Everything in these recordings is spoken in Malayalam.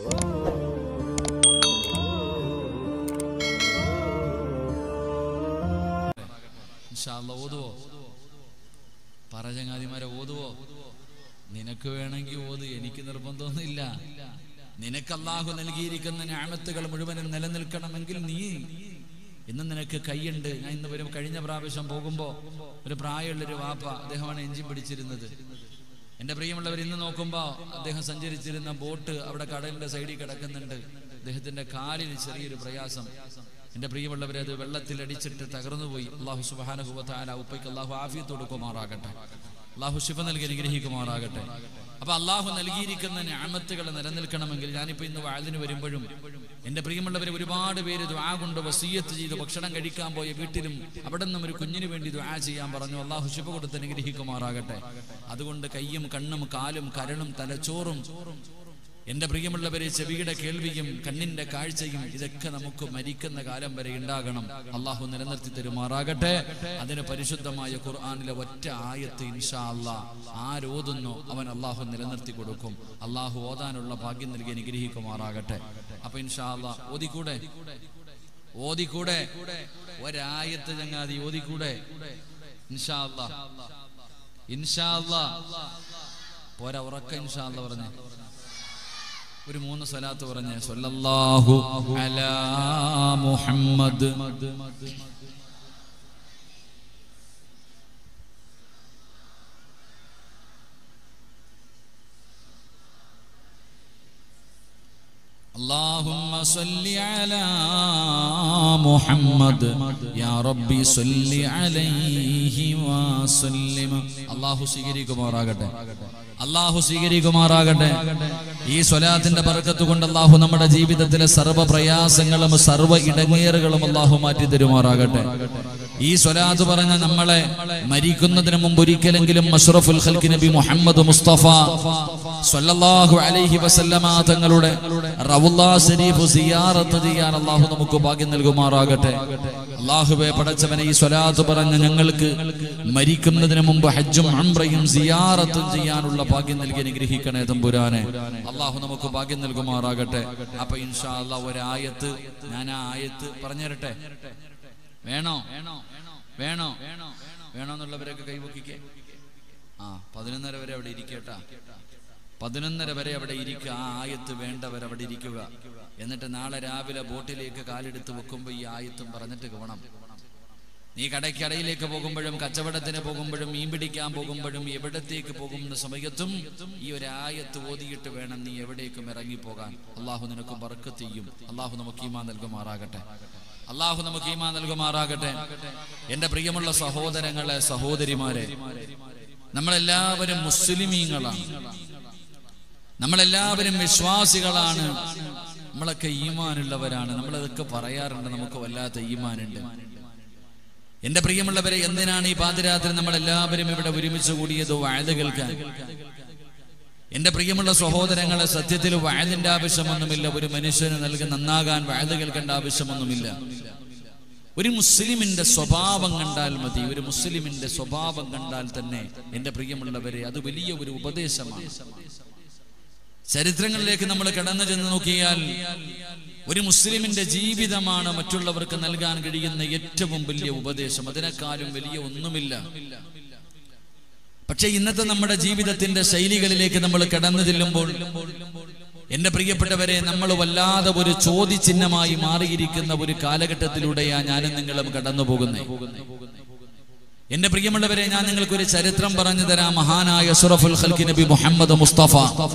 ഇൻഷാ അല്ലാഹ് ഓതുവോ? പറചങ്ങാതിമാരെ ഓതുവോ? നിനക്ക് വേണമെങ്കിൽ ഓത്, എനിക്ക് നിർബന്ധമൊന്നുമില്ല. നിനക്ക് അല്ലാഹു നൽകിയിരിക്കുന്ന നിഅമത്തുകൾ മുഴുവനും നിലനിൽക്കണമെങ്കിൽ നീ ഇന്ന് നിനക്ക് കൈയുണ്ട്. ഞാൻ ഇന്ന് വരും കഴിഞ്ഞ പ്രാവശ്യം പോകുമ്പോൾ ഒരു പ്രായമുള്ളൊരു വാപ്പ, അദ്ദേഹമാണ് എഞ്ചിൻ പിടിച്ചിരുന്നത്. എൻ്റെ പ്രിയമുള്ളവർ, ഇന്ന് നോക്കുമ്പോൾ അദ്ദേഹം സഞ്ചരിച്ചിരുന്ന ബോട്ട് അവിടെ കടലിൻ്റെ സൈഡിൽ കിടക്കുന്നുണ്ട്. അദ്ദേഹത്തിൻ്റെ കാലിന് ചെറിയൊരു പ്രയാസം. എൻ്റെ പ്രിയമുള്ളവരെ, അത് വെള്ളത്തിലടിച്ചിട്ട് തകർന്നുപോയി. അല്ലാഹു സുബ്ഹാനഹു വ തആല ഉപ്പയ്ക്ക് അല്ലാഹു ആഫിയത്ത് കൊടുക്കുമാറാകട്ടെ. അല്ലാഹു ശിഫ നൽകി അനുഗ്രഹിക്കുമാറാകട്ടെ. അപ്പൊ അല്ലാഹു നൽകിയിരിക്കുന്ന നിഅമത്തുകൾ നിലനിൽക്കണമെങ്കിൽ, ഞാനിപ്പോ ഇന്ന് വഅദിന് വരുമ്പോഴും എൻ്റെ പ്രിയമുള്ളവരെ, ഒരുപാട് പേര് ദുആ കൊണ്ട് വസിയ്യത്ത് ചെയ്ത് ഭക്ഷണം കഴിക്കാൻ പോയ വീട്ടിലും അവിടെ നിന്നും ഒരു കുഞ്ഞിന് വേണ്ടി ദുആ ചെയ്യാൻ പറഞ്ഞു. അല്ലാഹു ശിഫ കൊടുത്ത് അനുഗ്രഹിക്കുമാറാകട്ടെ. അതുകൊണ്ട് കയ്യും കണ്ണും കാലും കരളും തലച്ചോറും, എൻ്റെ പ്രിയമുള്ളവരെ, ചെവിയുടെ കേൾവിയും കണ്ണിന്റെ കാഴ്ചയും ഇതൊക്കെ നമുക്ക് മരിക്കുന്ന കാലം വരെ ഉണ്ടാകണം. അല്ലാഹു നിലനിർത്തി തരുമാറാകട്ടെ. അതിന് പരിശുദ്ധമായ ഖുർആനിലെ ഒറ്റ ആയത്ത് ഇൻഷാ അല്ലാഹ് ആരോതുന്നോ അവൻ അല്ലാഹു നിലനിർത്തി കൊടുക്കും. അല്ലാഹു ഓതാനുള്ള ഭാഗ്യം നൽകി അനുഗ്രഹിക്കുമാറാകട്ടെ. അപ്പൊ ഇൻഷാ അല്ലാഹ് ഓതിക്കൂടെ ഒരായത്ത് ചങ്ങാതി ഓതിക്കൂടെ? ഇൻഷാ അല്ലാഹ് പോരാ, ഉറക്ക ഇൻഷാ അല്ലാഹ് പറഞ്ഞേ. ഒരു 3 സ്വലാത്ത് പറഞ്ഞേ. സ്വല്ലല്ലാഹു അലാ മുഹമ്മദ്. اللهم صل على محمد يا ربي صل عليه وسلم. അല്ലാഹു സ്വീകരിക്കുമാറാകട്ടെ. അല്ലാഹു സ്വീകരിക്കുമാറാകട്ടെ. ഈ സ്വലാത്തിന്റെ ബർക്കത്ത് കൊണ്ട് അല്ലാഹു നമ്മുടെ ജീവിതത്തിലെ സർവ്വ പ്രയാസങ്ങളും സർവ്വ ഇടങ്ങേറുകളും അല്ലാഹു മാറ്റി തരുമാറാകട്ടെ. ഈ സ്വലാത്ത് പറഞ്ഞ നമ്മളെ മരിക്കുന്നതിന് മുമ്പ് ഒരിക്കലെങ്കിലും അഷ്റഫുൽ ഖൽഖി നബി മുഹമ്മദ് മുസ്തഫ സ്വല്ലല്ലാഹു അലൈഹി വസല്ലമ തങ്ങളുടെ റൗള ശരീഫ് സിയാറത്ത് ചെയ്യാൻ അല്ലാഹു നമുക്ക് ഭാഗ്യം നൽകുമാറാകട്ടെ. അല്ലാഹുവേ, പടച്ചവനെ, ഈ സ്വലാത്ത് പറഞ്ഞ ഞങ്ങൾക്ക് മരിക്കുന്നതിന് മുമ്പ് ഹജ്ജും ഉംറയും സിയാറത്തും ചെയ്യാനുള്ള ഭാഗ്യം നൽകി അനുഗ്രഹിക്കണേ തമ്പുരാനെ. അല്ലാഹു നമുക്ക് ഭാഗ്യം നൽകുമാറാകട്ടെ. അപ്പൊ ഇൻഷാ അല്ലാഹ് ഒരായത്ത്, ഞാൻ ആ ആയത്ത് പറഞ്ഞു തരട്ടെ. വേണോ എന്നുള്ളവരൊക്കെ കൈവക്കിക്കേ. 11:30 വരെ അവിടെ ഇരിക്കട്ടാ. 11:30 വരെ അവിടെ ഇരിക്കുക. ആ ആയത്ത് വേണ്ടവരവിടെ ഇരിക്കുക. എന്നിട്ട് നാളെ രാവിലെ ബോട്ടിലേക്ക് കാലെടുത്ത് വെക്കുമ്പോൾ ഈ ആയത്തും പറഞ്ഞിട്ട് പോകണം. നീ കടയ്ക്കടയിലേക്ക് പോകുമ്പോഴും കച്ചവടത്തിന് പോകുമ്പോഴും മീൻ പിടിക്കാൻ പോകുമ്പോഴും എവിടത്തേക്ക് പോകുന്ന സമയത്തും ഈ ഒരു ആയത്ത് ഓതിയിട്ട് വേണം നീ എവിടേക്കും ഇറങ്ങിപ്പോകാൻ. അല്ലാഹു നിനക്ക് ബർക്കത്ത് ചെയ്യും. അല്ലാഹു നമുക്ക് ഈമാൻ നൽകുമാറാകട്ടെ. അല്ലാഹു നമുക്ക് ഈമാൻ നൽകുമാറാകട്ടെ. എൻ്റെ പ്രിയമുള്ള സഹോദരങ്ങളെ, സഹോദരിമാരെ, നമ്മളെല്ലാവരും മുസ്ലിമീങ്ങളാണ്. നമ്മളെല്ലാവരും വിശ്വാസികളാണ്. നമ്മളൊക്കെ ഈമാനുള്ളവരാണ്. നമ്മളതൊക്കെ പറയാറുണ്ട്, നമുക്ക് വല്ലാത്ത ഈമാനുണ്ട്. എന്റെ പ്രിയമുള്ളവരെ, എന്തിനാണ് ഈ പാതിരാത്രി നമ്മളെല്ലാവരും ഇവിടെ ഒരുമിച്ച് കൂടിയത്? വഅദ് കേൾക്കാൻ. എന്റെ പ്രിയമുള്ള സഹോദരങ്ങളെ, സത്യത്തിൽ വഅദിന്റെ ആവശ്യമൊന്നുമില്ല. ഒരു മനുഷ്യന് നന്നാകാൻ വഅദ് കേൾക്കേണ്ട ആവശ്യമൊന്നുമില്ല. ഒരു മുസ്ലിമിന്റെ സ്വഭാവം കണ്ടാൽ മതി. ഒരു മുസ്ലിമിന്റെ സ്വഭാവം കണ്ടാൽ തന്നെ എന്റെ പ്രിയമുള്ളവരെ അത് വലിയ ഒരു ഉപദേശമാണ്. ചരിത്രങ്ങളിലേക്ക് നമ്മൾ കടന്നു ചെന്ന് നോക്കിയാൽ ഒരു മുസ്ലിമിന്റെ ജീവിതമാണ് മറ്റുള്ളവർക്ക് നൽകാൻ കഴിയുന്ന ഏറ്റവും വലിയ ഉപദേശം. അതിനേക്കാളും വലിയ ഒന്നുമില്ല. പക്ഷെ ഇന്നത്തെ നമ്മുടെ ജീവിതത്തിന്റെ ശൈലികളിലേക്ക് നമ്മൾ കടന്നു ചെല്ലുമ്പോൾ എന്റെ പ്രിയപ്പെട്ടവരെ, നമ്മൾ വല്ലാതെ ഒരു ചോദ്യചിഹ്നമായി മാറിയിരിക്കുന്ന ഒരു കാലഘട്ടത്തിലൂടെയാണ് ഞാനും നിങ്ങളും കടന്നു പോകുന്നത്. എന്റെ പ്രിയമുള്ളവരെ, ഞാൻ നിങ്ങൾക്ക് ഒരു ചരിത്രം പറഞ്ഞു തരാം. മഹാനായ അഷ്റഫുൽ ഖൽഖി നബി മുഹമ്മദ് മുസ്തഫ,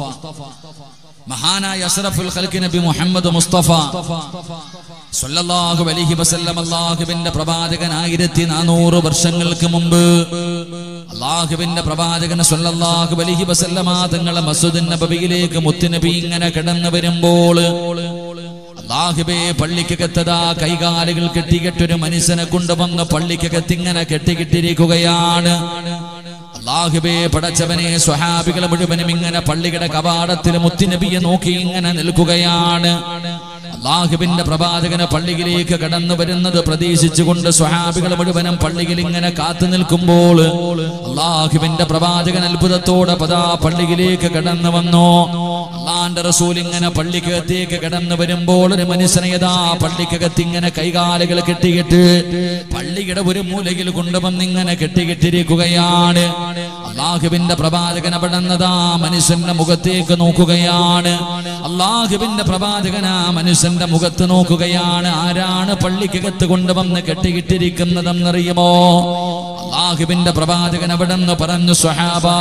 മഹാനായ അഷ്റഫുൽ ഖൽഖി നബി മുഹമ്മദ് മുസ്തഫ സ്വല്ലല്ലാഹു അലൈഹി വസല്ലം അല്ലാഹുവിന്റെ പ്രവാചകൻ 1400 വർഷങ്ങൾക്ക് മുമ്പ് അല്ലാഹുവിന്റെ പ്രവാചകൻ സ്വല്ലല്ലാഹു അലൈഹി വസല്ലം തങ്ങളെ മസ്ജിദുൻ നബവിയിലേക്ക് മുത്തുനബി ഇങ്ങനെ കടന്നു വരുമ്പോൾ അല്ലാഹുവേ, പള്ളിക്കകത്തതാ കൈകാലുകൾ കെട്ടിക്കെട്ടൊരു മനുഷ്യനെ കൊണ്ടുവന്ന് പള്ളിക്കകത്ത് ഇങ്ങനെ കെട്ടിക്കിട്ടിരിക്കുകയാണ്. അല്ലാഹുവേ, പടച്ചവനെ, സ്വഹാബികൾ മുഴുവനും ഇങ്ങനെ പള്ളിയുടെ കവാടത്തിൽ മുത്തുനബിയെ നോക്കി ഇങ്ങനെ നിൽക്കുകയാണ്. അല്ലാഹുവിന്റെ പ്രവാചകന് പള്ളിയിലേക്ക് കടന്നു വരുന്നത് പ്രതീക്ഷിച്ചുകൊണ്ട് സ്വഹാബികൾ മുഴുവനും പള്ളിയിൽ ഇങ്ങനെ കാത്തു നിൽക്കുമ്പോൾ അല്ലാഹുവിന്റെ പ്രവാചകൻ അത്ഭുതത്തോടെ പദാ പള്ളിയിലേക്ക് കടന്നു വന്നു. അള്ളാന്റെ റസൂൽ ഇങ്ങനെ പള്ളിക്കകത്തേക്ക് കടന്നു വരുമ്പോൾ ഒരു മനുഷ്യനേതാ പള്ളിക്കകത്ത് ഇങ്ങനെ കൈകാലുകൾ കെട്ടിയിട്ട് പള്ളിയുടെ ഒരു മൂലയിൽ കൊണ്ടുവന്ന് ഇങ്ങനെ കെട്ടിക്കിട്ടിരിക്കുകയാണ്. അള്ളാഹുവിന്റെ പ്രവാചകൻ അവിടുന്നതാ മനുഷ്യന്റെ മുഖത്തേക്ക് നോക്കുകയാണ്. അള്ളാഹുവിന്റെ പ്രവാചകൻ ആ മനുഷ്യന്റെ മുഖത്ത് നോക്കുകയാണ്. ആരാണ് പള്ളിക്കകത്ത് കൊണ്ടുവന്ന് കെട്ടിക്കിട്ടിരിക്കുന്നതെന്നറിയുമോ? അള്ളാഹുവിന്റെ പ്രവാചകൻ അവിടുന്ന് പറഞ്ഞു, സ്വഹാബാ,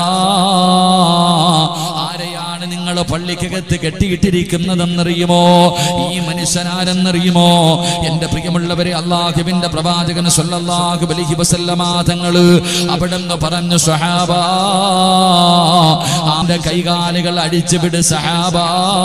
ആരെയാണ് നിങ്ങൾ പള്ളിക്കകത്ത് കെട്ടിയിട്ടിരിക്കുന്നതെന്നറിയുമോ? ഈ മനുഷ്യനാരെന്നറിയുമോ? എന്റെ പ്രിയമുള്ളവരെ, അള്ളാഹുവിന്റെ പ്രവാചകൻ സ്വല്ലല്ലാഹു അലൈഹി വസല്ലമ തങ്ങൾ അവിടുന്ന് പറഞ്ഞു, സ്വഹാബാ, അവന്റെ കൈകാലുകൾ അടിച്ചുവിട് സഹാബാ.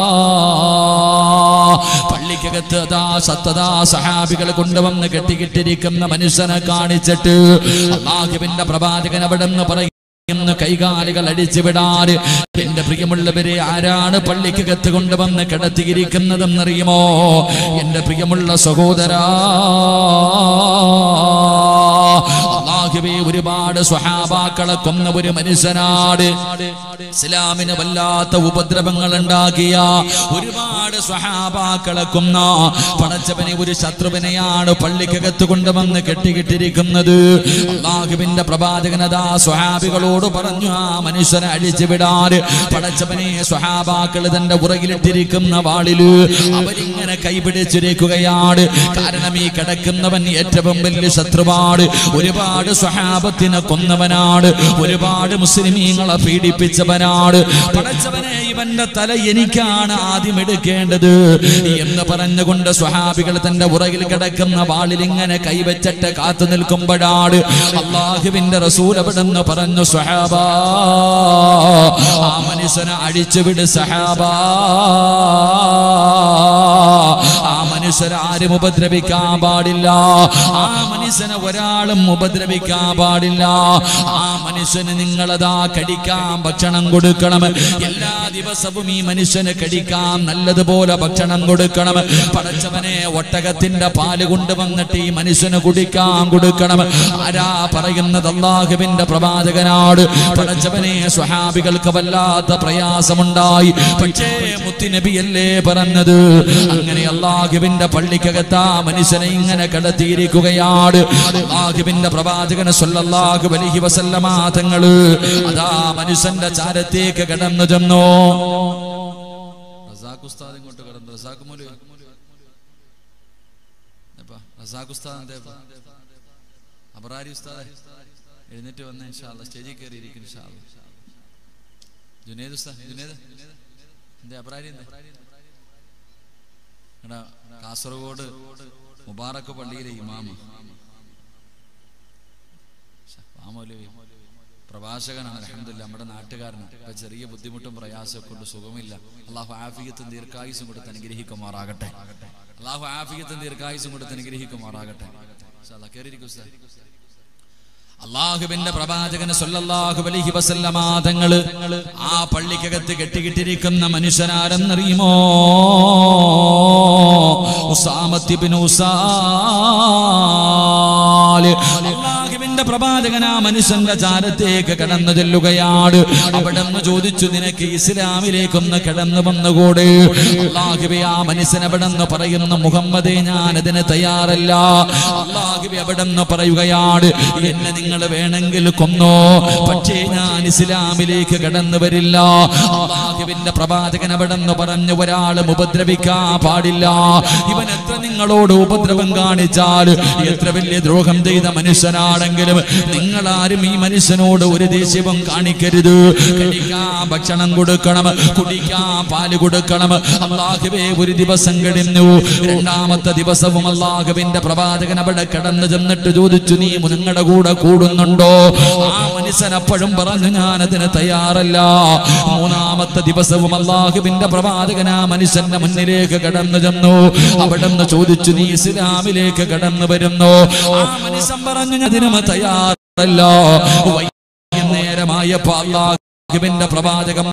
പള്ളിക്കകത്ത് സത്തതാ സഹാബികൾ കൊണ്ടുവന്ന് കെട്ടിക്കിട്ടിരിക്കുന്ന മനുഷ്യനെ കാണിച്ചിട്ട് അള്ളാഹുവിന്റെ പ്രവാചകൻ അവിടുന്ന് പറയും, കൈകാലുകൾ അടിച്ചു വിടാറ്. എന്റെ പ്രിയമുള്ളവരെ, ആരാണ് പള്ളിക്കകത്ത് കൊണ്ടുവന്ന് കിടത്തിയിരിക്കുന്നതെന്നറിയുമോ? എന്റെ പ്രിയമുള്ള സഹോദരാ, അല്ലാഹുവേ, ഒരുപാട് സ്വഹാബാക്കളെ കൊന്ന ഒരു മനുഷ്യനാട്. ഇസ്ലാമിന് വല്ലാത്ത ഉപദ്രവങ്ങൾ ഉണ്ടാക്കിയ ഒരുപാട് സ്വഹാബാക്കളെ കൊന്ന പടച്ചവനെ ഒരു ശത്രുവിനെയാണ് പള്ളിക്കകത്ത് കൊണ്ടുവന്ന് കെട്ടിക്കിട്ടിരിക്കുന്നത്. അല്ലാഹുവിന്റെ പ്രവാചകനതാ സ്വഹാബികളോട് പറഞ്ഞു, ആ മനുഷ്യനെ അഴിച്ചു വിടാറ്. പടച്ചവനെ, സ്വഹാബാക്കൾ തന്റെ ഉറകിലിട്ടിരിക്കുന്ന വാളില് അവരിങ്ങനെ കൈപിടിച്ചിരിക്കുകയാണ്. കാരണം ഈ കിടക്കുന്നവൻ ഏറ്റവും വലിയ ശത്രുവാണ്. ഒരുപാട് സ്വഹാബത്തിനെ കൊന്നവനാണ്. ഒരുപാട് മുസ്ലിമീങ്ങളെ പീഡിപ്പിച്ചവനാണ്. പടച്ചവനെ, ഇവന്റെ തല എനിക്കാണ് ആദ്യം എടുക്കേണ്ടത് എന്ന് പറഞ്ഞുകൊണ്ട് സ്വഹാബികൾ തന്റെ ഉറകിൽ കിടക്കുന്ന വാളിൽ ഇങ്ങനെ കൈവച്ചിട്ട് കാത്തു നിൽക്കുമ്പോഴാണ് അല്ലാഹുവിന്റെ റസൂൽ അവിടുന്ന് പറഞ്ഞു, സ്വഹാബാ, ആ മനുഷ്യനെ അഴിച്ചുവിട് സഹാബാ. ആ മനുഷ്യരെ ആരും ഉപദ്രവിക്കാൻ പാടില്ല. ആ മനുഷ്യനെ ഒരാളും ഉപദ്രവിക്കാൻ പാടില്ല. ആ മനുഷ്യന് നിങ്ങളതാ കടിക്കാൻ ഭക്ഷണം കൊടുക്കണം. എല്ലാ ദിവസവും ഈ മനുഷ്യന് കടിക്കാൻ നല്ലതുപോലെ ഭക്ഷണം കൊടുക്കണം. പടച്ചവനെ, ഒട്ടകത്തിന്റെ പാല് കൊണ്ടുവന്നിട്ട് ഈ മനുഷ്യന് കുടിക്കാൻ കൊടുക്കണം. ആരാ പറയുന്നത്? അല്ലാഹുവിന്റെ പ്രവാചകനാണ്. പടച്ചവനെ, സ്വഹാബികൾക്ക് വല്ലാത്ത പ്രയാസമുണ്ടായി. പക്ഷേ മുത്തുനബിയല്ലേ പറഞ്ഞത്? അങ്ങനെ അല്ലാഹുവിന്റെ പള്ളിക്കകത്ത് ആ മനുഷ്യനെ ഇങ്ങനെ കടത്തിയിരിക്കുകയാണ്. അല്ലാഹുവിന്റെ പ്രവാചകൻ സ്വല്ലല്ലാഹു അലൈഹി വസല്ലമ തങ്ങൾ അതാ മനുഷ്യന്റെ ചാരത്തേക്ക് കടന്നു ചെന്നു. റസാഖ് ഉസ്താദ് ഇങ്ങോട്ട് കടന്നു. റസാഖ് മൗലവി, റസാഖ് ഉസ്താദ്, അബ്രാരി ഉസ്താദ് എഴുന്നേറ്റ് വന്ന് ഇൻഷാ അല്ലാഹ് സ്റ്റേജിൽ കയറി ഇരിക്കും. ഇൻഷാ അല്ലാഹ് ജുനൈദ് ഉസ്താദ്, ജുനൈദ് എന്തേ അബ്രാരി എടാ, കാസർഗോഡ് മുബാറക്ക് പള്ളിയിലെ ഇമാമ മൗലവി പ്രഭാഷകനാണ്. അൽഹംദുലില്ലാഹ്, നമ്മുടെ നാട്ടുകാരനാണ്. ഇപ്പൊ ചെറിയ ബുദ്ധിമുട്ടും പ്രയാസമൊക്കെ കൊണ്ട് സുഖമില്ല. അല്ലാഹു ആഫിയത്തും ദീർഘായുസും കൊടുത്ത് അനുഗ്രഹിക്കുമാറാകട്ടെ. അല്ലാഹു ആഫിയത്തും ദീർഘായുസും കൊടുത്ത് അനുഗ്രഹിക്കുമാറാകട്ടെ. ഇൻഷാ അല്ലാഹ് കേറിയിരിക്കൂ ഉസ്താദ്. അല്ലാഹുവിന്റെ പ്രവാചകൻ സ്വല്ലല്ലാഹു അലൈഹി വസല്ലമ തങ്ങൾ ആ പള്ളിക്കകത്ത് കെട്ടിക്കിട്ടിരിക്കുന്ന മനുഷ്യനാരെന്നറിയുമോ? ഉസാമത്ത് ഇബ്നു ഉസാൽ. അല്ലാഹുവിന്റെ പ്രവാചകൻ ആ മനുഷ്യന്റെ ചാരത്തേക്ക് കടന്നു ചെല്ലുകയാണ്. അവിടെന്ന് ചോദിച്ചു, നിനക്ക് ഇസ്ലാമിലേക്കൊന്ന് കടന്നു വന്നുകൂടെ? അല്ലാഹുവേ, ആ മനുഷ്യൻ അവിടെന്ന് പറയുന്നു, മുഹമ്മദേ, ഞാൻ അതിന് തയ്യാറല്ല. അല്ലാഹുവേ അവിടെന്ന് പറയുകയാണ്, എന്നെ നിങ്ങൾ വേണമെങ്കിൽ കൊന്നോ, പക്ഷേ ഞാൻ ഇസ്ലാമിലേക്ക് കടന്നു വരില്ല. അല്ലാഹുവിന്റെ പ്രവാചകൻ അവിടെന്ന് പറഞ്ഞു, ഒരാളും ഉപദ്രവിക്കാൻ പാടില്ല. ഇവൻ എത്ര നിങ്ങളോട് ഉപദ്രവം കാണിച്ചാൽ, എത്ര വലിയ ദ്രോഹം ചെയ്ത മനുഷ്യനാണെങ്കിലും നിങ്ങളാരും ഈ മനുഷ്യനോട് ഒരു ദേഷ്യവും കാണിക്കരുത്. കഴിക്കാൻ ഭക്ഷണം കൊടുക്കണം, കുടിക്കാൻ പാല് കൊടുക്കണം. അല്ലാഹുവേ, ഒരു ദിവസം കഴിഞ്ഞു. രണ്ടാമത്തെ ദിവസവും അല്ലാഹുവിന്റെ പ്രവാചകൻ അവിടെ കടന്നു ചെന്നിട്ട് ചോദിച്ചു, നീ നിങ്ങളുടെ കൂടെ കൂടുന്നുണ്ടോ? ആ മനുഷ്യൻ അപ്പോഴും പറഞ്ഞു, ഞാൻ അതിന് തയ്യാറല്ല. മൂന്നാമത്തെ ദിവസവും അല്ലാഹുവിന്റെ പ്രവാചകൻ ആ മനുഷ്യന്റെ മുന്നിലേക്ക് കടന്നു ചെന്നു. അവിടെ നിന്ന് ചോദിച്ചു, നീ ഇസ്ലാമിലേക്ക് കടന്നു വരുന്നോ? ആ മനുഷ്യൻ പറഞ്ഞു, അതിന് തയ്യാറല്ല. വൈകുന്നേരമായപ്പോ അല്ലാഹുവിന്റെ പ്രവാചകൻ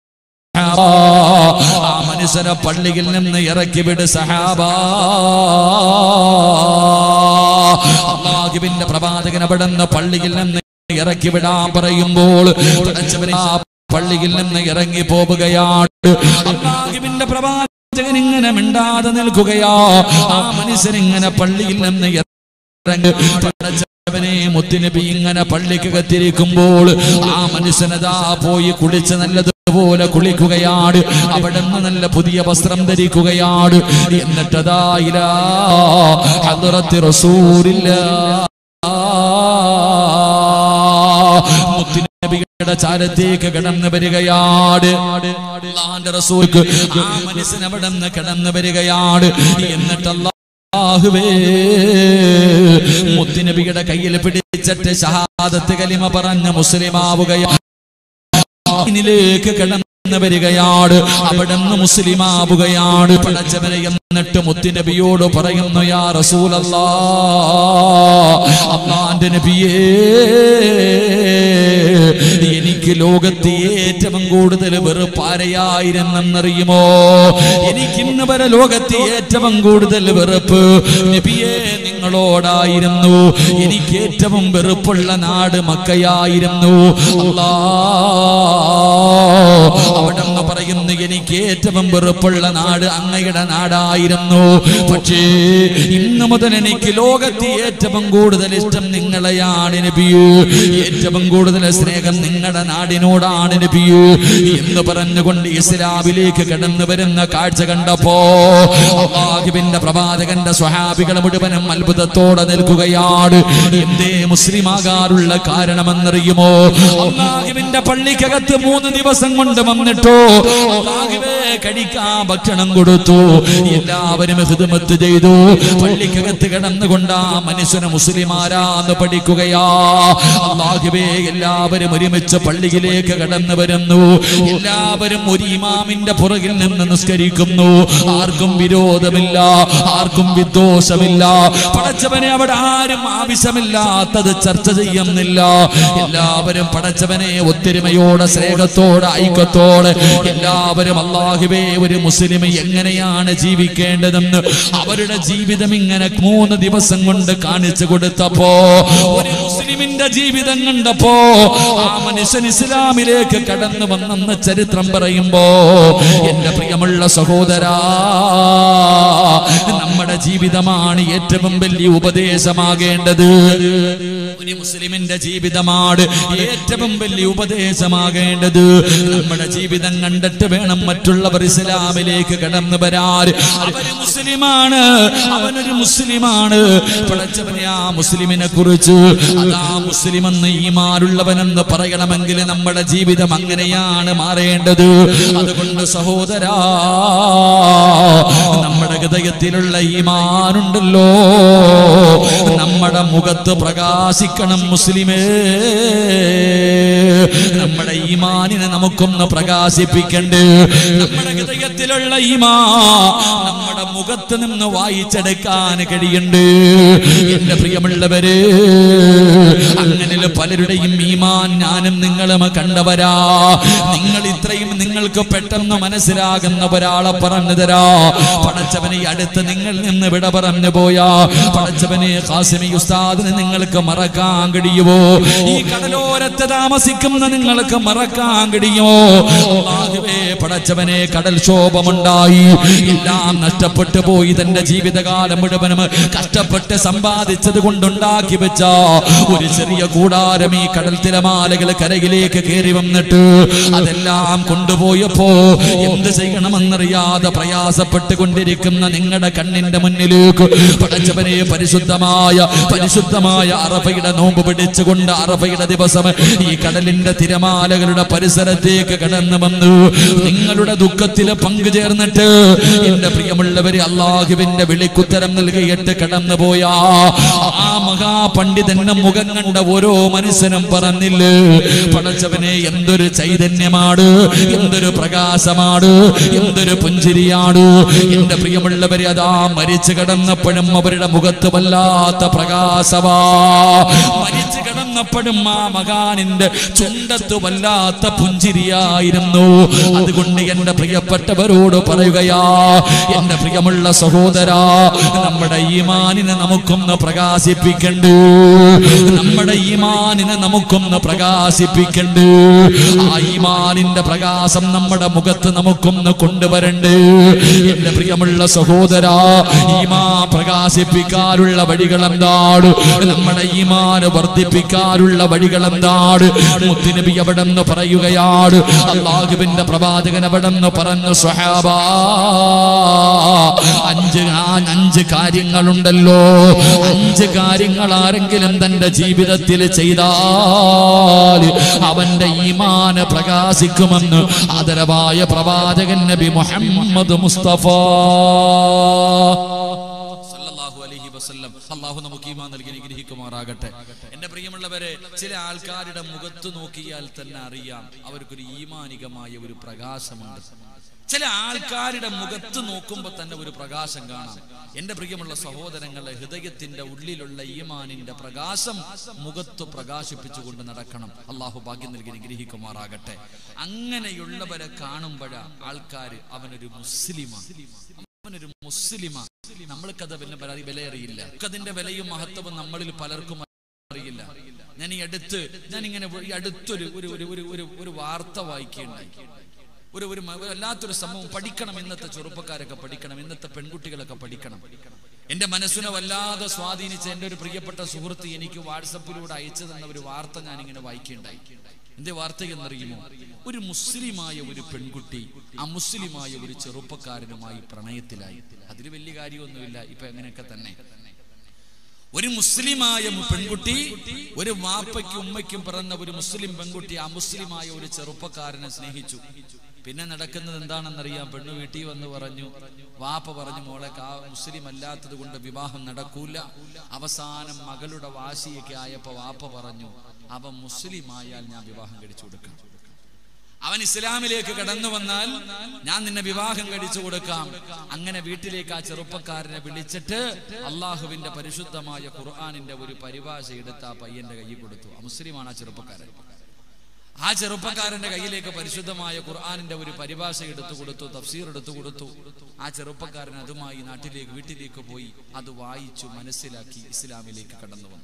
ആ മനുഷ്യനെ പള്ളിയിൽ നിന്ന് ഇറക്കി വിട് സഹാബാ. അല്ലാഹുവിന്റെ പ്രവാചകൻ അവിടെ നിന്ന് പള്ളിയിൽ നിന്ന് ഇറക്കി വിടാൻ പറയുമ്പോൾ പള്ളിയിൽ നിന്ന് ഇറങ്ങി പോവുകയാണ്. അല്ലാഹുവിന്റെ പ്രവാചകൻ ഇങ്ങനെ മിണ്ടാതെ നിൽക്കുകയാ. ആ മനുഷ്യൻ ഇങ്ങനെ പള്ളിയിൽ നിന്ന് ഇറങ്ങി മുത്തുനബി ഇങ്ങനെ പള്ളിക്കകത്തിരിക്കുമ്പോൾ ആ മനുഷ്യനതാ പോയി കുളിച്ച് നല്ലതുപോലെ കുളിക്കുകയാണ്. അവിടെ നിന്ന് നല്ല പുതിയ വസ്ത്രം ധരിക്കുകയാണ്. എന്നിട്ടതാ ഇലാ ഹദ്റത്തി റസൂലില്ലാഹ് മുത്തുനബിയുടെ ചാരത്തേക്ക് കടന്നു വരികയാണ്. അല്ലാഹുവിന്റെ റസൂൽക്ക് ആ മനുഷ്യൻ അവിടെ നിന്ന് കടന്നു വരികയാണ്. എന്നിട്ട് മുത്തുനബിയുടെ കയ്യിൽ പിടിച്ചിട്ട് ഷഹാദത്ത് കലിമ പറഞ്ഞ മുസ്ലിമാവുകയാണ്. കടന്നു വരികയാണ്. അവിടെ നിന്ന് മുസ്ലിമാവുകയാണ്. പടച്ചവനെ എന്നിട്ട് മുത്തുനബിയോട് പറയുന്നു, യാ റസൂലല്ലാഹ്, അല്ലാഹുവിന്റെ നബിയേ, എനിക്ക് ലോകത്തെ ഏറ്റവും കൂടുതൽ വെറുപ്പാരയായിരുന്നെന്നറിയുമോ? എനിക്ക് ഇന്ന് വരെ ലോകത്തെ ഏറ്റവും കൂടുതൽ വെറുപ്പ് നബിയേ നിങ്ങളോടായിരുന്നു. എനിക്ക് ഏറ്റവും വെറുപ്പുള്ള നാട് മക്കയായിരുന്നു. അല്ലാഹ് അവിടെ നിന്ന് പറയുന്നു, എനിക്ക് ഏറ്റവും വെറുപ്പുള്ള നാട് അങ്ങയുടെ നാടായിരുന്നു. പക്ഷേ ഇന്ന് മുതൽ എനിക്ക് ലോകത്തെ ഏറ്റവും കൂടുതൽ ഇഷ്ടം നിങ്ങളെയാണ് നബിയേ. ഏറ്റവും കൂടുതൽ സ്നേഹം നിങ്ങളുടെ നാടിനോടാണ് നബിയേ എന്ന് പറഞ്ഞുകൊണ്ട് ഇസ്ലാമിലേക്ക് കടന്നു വരുന്ന കാഴ്ച കണ്ടപ്പോ അല്ലാഹുവിന്റെ പ്രവാചകന്റെ സ്വഹാബികൾ മുഴുവനും അത്ഭുതത്തോടെ നിൽക്കുകയാണ്. എന്തേ മുസ്ലിമാകാനുള്ള കാരണമെന്നറിയുമോ? അല്ലാഹുവിന്റെ പള്ളിക്കകത്ത് 3 ദിവസം കൊണ്ട് വന്നിട്ടോ അല്ലാഹുവേ കഴിക്കാൻ ഭക്ഷണം കൊടുത്തു. എല്ലാവരും ഖിദ്മത്ത് ചെയ്തു. പള്ളിക്കകത്ത് കിടന്നുകൊണ്ട് ആ മനുഷ്യന് മുസ്ലിമാരാന്ന് പഠിക്കുകയാ. അല്ലാഹുവേ എല്ലാവരും ഒരുമിച്ച് പള്ളിയിലേക്ക് കടന്നു വരുന്നു. എല്ലാവരും ഒരു ഇമാമിന്റെ പുറകിൽ നിന്ന് നിസ്കരിക്കുന്നു. ആർക്കും വിരോധമില്ല, ആർക്കും വിദ്വേഷമില്ല. പടച്ചവനെ അവിടെ ആരും ആവശ്യമില്ലാത്തത് ചർച്ച ചെയ്യുന്നില്ല. എല്ലാവരും പടച്ചവനെ ഒത്തൊരുമയോടെ സ്നേഹത്തോടെ ഐക്യത്തോടെ എല്ലാവരും അല്ലാഹുവേ ഒരു മുസ്ലിം എങ്ങനെയാണ് ജീവിക്കേണ്ടതെന്ന് അവരുടെ ജീവിതം ഇങ്ങനെ 3 ദിവസം കൊണ്ട് കാണിച്ചു കൊടുത്തപ്പോ ഒരു മുസ്ലിമിന്റെ ജീവിതം കണ്ടപ്പോ ആ മനുഷ്യൻ ഇസ്ലാമിലേക്ക് കടന്നു വന്നെന്ന് ചരിത്രം പറയുമ്പോ എന്റെ പ്രിയമുള്ള സഹോദരാ, നമ്മുടെ ജീവിതമാണ് ഏറ്റവും വലിയ ഉപദേശമാകേണ്ടത്. ഒരു മുസ്ലിമിന്റെ ജീവിതമാണ് ഏറ്റവും വലിയ ഉപദേശമാകേണ്ടത്. നമ്മുടെ ജീവിതം കണ്ടിട്ട് വേണം മറ്റുള്ളവർ ഇസ്ലാമിലേക്ക് കടന്നു വരാൻ. അവര് മുസ്ലിമാണ്, അവനൊരു മുസ്ലിമാണ്. പടച്ചവനെ ആ മുസ്ലിമിനെ കുറിച്ച് അതാ മുസ്ലിം എന്ന് ഈമാനുള്ളവനെന്ന് പറയണമെങ്കിൽ നമ്മുടെ ജീവിതം അങ്ങനെയാണ് മാറേണ്ടത്. അതുകൊണ്ട് സഹോദരാ, നമ്മുടെ ഹൃദയത്തിലുള്ള ഈമാനുണ്ടല്ലോ നമ്മുടെ മുഖത്ത് പ്രകാശിക്കണം മുസ്ലിമേ. നമ്മുടെ ഈമാനിനെ നമുക്കൊന്ന് പ്രകാശിപ്പിക്കണ്ടേ. നമ്മുടെ ഹൃദയത്തിലുള്ള ഈമാൻ നമ്മുടെ മുഖത്ത് നിന്ന് വായിച്ചെടുക്കാൻ കഴിയണ്ട്. എന്റെ പ്രിയമുള്ളവരെ, അങ്ങനെ പലരുടെയും ഈമാൻ ഞാനും നിങ്ങളും കണ്ടവരാ. നിങ്ങൾ ഇത്രയും നിങ്ങൾക്ക് പെട്ടെന്ന് മനസ്സിലാകുന്ന ഒരാളെ പറഞ്ഞു തരാ. പടച്ചവനെ അടുത്ത് നിങ്ങൾ നിന്ന് വിട പറഞ്ഞു പോയാ പടച്ചവനെ ഖാസിമി ഉസ്താദിനെ നിങ്ങൾക്ക് മറക്കാൻ കഴിയുമോ? ഈ കടലോരത്ത് താമസിക്കുന്ന നിങ്ങൾക്ക് മറക്കാൻ കഴിയുമോ? അല്ലാഹുവേ പടച്ചവനെ, കടൽക്ഷോഭമുണ്ടായി, എല്ലാം നഷ്ടപ്പെട്ടു പോയി. തന്റെ ജീവിതകാലം മുഴുവനും കഷ്ടപ്പെട്ട് സമ്പാദിച്ചത് കൊണ്ടുണ്ടാക്കി വെച്ച ഒരു ചെറിയ കൂടാരം ഈ കടൽ തിരമാലകൾ കരയിലേക്ക് കയറി വന്നിട്ട് അതെല്ലാം കൊണ്ടുപോയപ്പോ എന്ത് ചെയ്യണമെന്നറിയാതെ പ്രയാസപ്പെട്ട് കൊണ്ടിരിക്കുന്ന നിങ്ങളുടെ കണ്ണിന്റെ മുന്നിലേക്ക് പടച്ചവനെ പരിശുദ്ധമായ അറഫയുടെ നോമ്പ് പിടിച്ചുകൊണ്ട് അറഫയുടെ ദിവസം ഈ കടലിന്റെ തിരമാലകളുടെ പരിസരത്തേക്ക് കടന്നു വന്നു നിങ്ങളുടെ ദുഃഖത്തിൽ പങ്കുചേർന്നിട്ട് എന്റെ പ്രിയമുള്ളവരെ അല്ലാഹുവിന്റെ വിളിക്കുത്തരം നൽകിയിട്ട് കടന്നുപോയാ ആ മഹാപണ്ഡിതന്റെ മുഖം കണ്ട ഓരോ മനുഷ്യനും പറഞ്ഞില്ലേ, പടച്ചവനെ എന്തൊരു ചൈതന്യമാണ്, എന്തൊരു പ്രകാശമാണ്, എന്തൊരു പുഞ്ചിരിയാണ്. എന്റെ പ്രിയമുള്ളവരെ, അതാ മരിച്ചു കിടന്നപ്പോഴും അവരുടെ മുഖത്ത് വല്ലാത്ത പ്രകാശമാ. മരിച്ചു കിടന്നപ്പോഴും ആ മകാനിന്റെ ചുണ്ടത്ത് വല്ലാത്ത പുഞ്ചിരിയായിരുന്നു. അതുകൊണ്ട് എന്റെ പ്രിയപ്പെട്ടവരോട് പറയുകയാ, എന്റെ പ്രിയ പ്രിയമുള്ള സഹോദരാ, നമ്മുടെ ഈമാനിനെ നമുക്കൊന്ന് പ്രകാശിപ്പിക്കണ്ടേ, നമ്മുടെ ഈമാനിനെ നമുക്കൊന്ന് പ്രകാശിപ്പിക്കണ്ടേ. ആ ഈമാനിന്റെ പ്രകാശം നമ്മുടെ മുഖത്ത് നമുക്കൊന്ന് കൊണ്ടുവരണ്ടേ. എന്റെ പ്രിയമുള്ള സഹോദരാ, ഈമാൻ പ്രകാശിപ്പിക്കാനുള്ള വഴികൾ എന്താണ്? നമ്മുടെ ഈമാൻ വർദ്ധിപ്പിക്കാനുള്ള വഴികൾ എന്താണ്? മുത്തുനബി അവിടെ നിന്ന് പറയുകയാണ്, അല്ലാഹുവിന്റെ പ്രവാചകൻ അവിടെ നിന്ന് പറഞ്ഞു, സ്വഹാബാ, അഞ്ച് കാര്യങ്ങളുണ്ടല്ലോ, 5 കാര്യങ്ങൾ ആരെങ്കിലും തന്റെ ജീവിതത്തിൽ ചെയ്താൽ അവന്റെ ഈമാന് പ്രകാശിക്കുമെന്ന് ആദരവായ പ്രവാചകൻ നബി മുഹമ്മദ് മുസ്തഫ സല്ലല്ലാഹു അലൈഹി വസല്ലം. അല്ലാഹു നമുക്ക് ഈമാൻ നൽകി അനുഗ്രഹിക്കുമാറാകട്ടെ. എന്റെ പ്രിയമുള്ളവരെ, ചില ആൾക്കാരുടെ മുഖത്ത് നോക്കിയാൽ തന്നെ അറിയാം അവർക്കൊരു ഈമാനികമായ ഒരു പ്രകാശമുണ്ട്. ചില ആൾക്കാരുടെ മുഖത്ത് നോക്കുമ്പോൾ തന്നെ ഒരു പ്രകാശം കാണാം. എന്റെ പ്രിയമുള്ള സഹോദരങ്ങളെ, ഹൃദയത്തിന്റെ ഉള്ളിലുള്ള ഈമാനിന്റെ പ്രകാശം മുഖത്ത് പ്രകാശിപ്പിച്ചുകൊണ്ട് നടക്കണം. അള്ളാഹു ഭാഗ്യം നൽകി അനുഗ്രഹിക്കുമാറാകട്ടെ. അങ്ങനെയുള്ളവരെ കാണുമ്പോഴാ ആൾക്കാർ അവനൊരു മുസ്ലിമാണ്, അവനൊരു മുസ്ലിമാണ്. നമ്മൾക്കത് വിലയറിയില്ല. അതിന്റെ വിലയും മഹത്വവും നമ്മളിൽ പലർക്കും അറിയില്ല. ഞാനിങ്ങനെ അടുത്തൊരു വാർത്ത വായിക്കുകയുണ്ടായി. ഒരു വല്ലാത്തൊരു സംഭവം. പഠിക്കണം, ഇന്നത്തെ ചെറുപ്പക്കാരൊക്കെ പഠിക്കണം, ഇന്നത്തെ പെൺകുട്ടികളൊക്കെ പഠിക്കണം. എന്റെ മനസ്സിനെ വല്ലാതെ സ്വാധീനിച്ച എന്റെ ഒരു പ്രിയപ്പെട്ട സുഹൃത്ത് എനിക്ക് വാട്സപ്പിലൂടെ അയച്ചു തന്ന ഒരു വാർത്ത ഞാനിങ്ങനെ വായിക്കുകയുണ്ടായി. എന്റെ വാർത്ത എന്നറിയുമോ? ഒരു മുസ്ലിമായ ഒരു പെൺകുട്ടി അമുസ്ലിമായ ഒരു ചെറുപ്പക്കാരനുമായി പ്രണയത്തിലായി. അതിൽ വലിയ കാര്യമൊന്നുമില്ല, ഇപ്പൊ എങ്ങനെയൊക്കെ തന്നെ. ഒരു മുസ്ലിമായ പെൺകുട്ടി, ഒരു വാപ്പയ്ക്കും ഉമ്മയ്ക്കും പിറന്ന ഒരു മുസ്ലിം പെൺകുട്ടി അമുസ്ലിമായ ഒരു ചെറുപ്പക്കാരനെ സ്നേഹിച്ചു. പിന്നെ നടക്കുന്നത് എന്താണെന്നറിയാം? പെണ്ണു വീട്ടിൽ വന്ന് പറഞ്ഞു, വാപ്പ പറഞ്ഞു, മോളെ മുസ്ലിം അല്ലാത്തത് കൊണ്ട് വിവാഹം നടക്കൂല. അവസാനം മകളുടെ വാശിയൊക്കെ ആയപ്പോ വാപ്പ പറഞ്ഞു, അവൻ മുസ്ലിം ആയാൽ ഞാൻ വിവാഹം കഴിച്ചു കൊടുക്കാം, അവൻ ഇസ്ലാമിലേക്ക് കടന്നു വന്നാൽ ഞാൻ നിന്നെ വിവാഹം കഴിച്ചു കൊടുക്കാം. അങ്ങനെ വീട്ടിലേക്ക് ആ ചെറുപ്പക്കാരനെ വിളിച്ചിട്ട് അള്ളാഹുവിന്റെ പരിശുദ്ധമായ ഖുർആനിന്റെ ഒരു പരിഭാഷ എടുത്ത് ആ പയ്യന്റെ കയ്യിൽ കൊടുത്തു. മുസ്ലിമാണ് ആ ചെറുപ്പക്കാരൻ. ആ ചെറുപ്പക്കാരന്റെ കയ്യിലേക്ക് പരിശുദ്ധമായ ഖുർആനിന്റെ ഒരു പരിഭാഷ എടുത്തു കൊടുത്തു, തഫ്സീർ എടുത്തു കൊടുത്തു. ആ ചെറുപ്പക്കാരൻ അതുമായി വീട്ടിലേക്ക് പോയി അത് വായിച്ചു മനസ്സിലാക്കി ഇസ്ലാമിലേക്ക് കടന്നു വന്നു.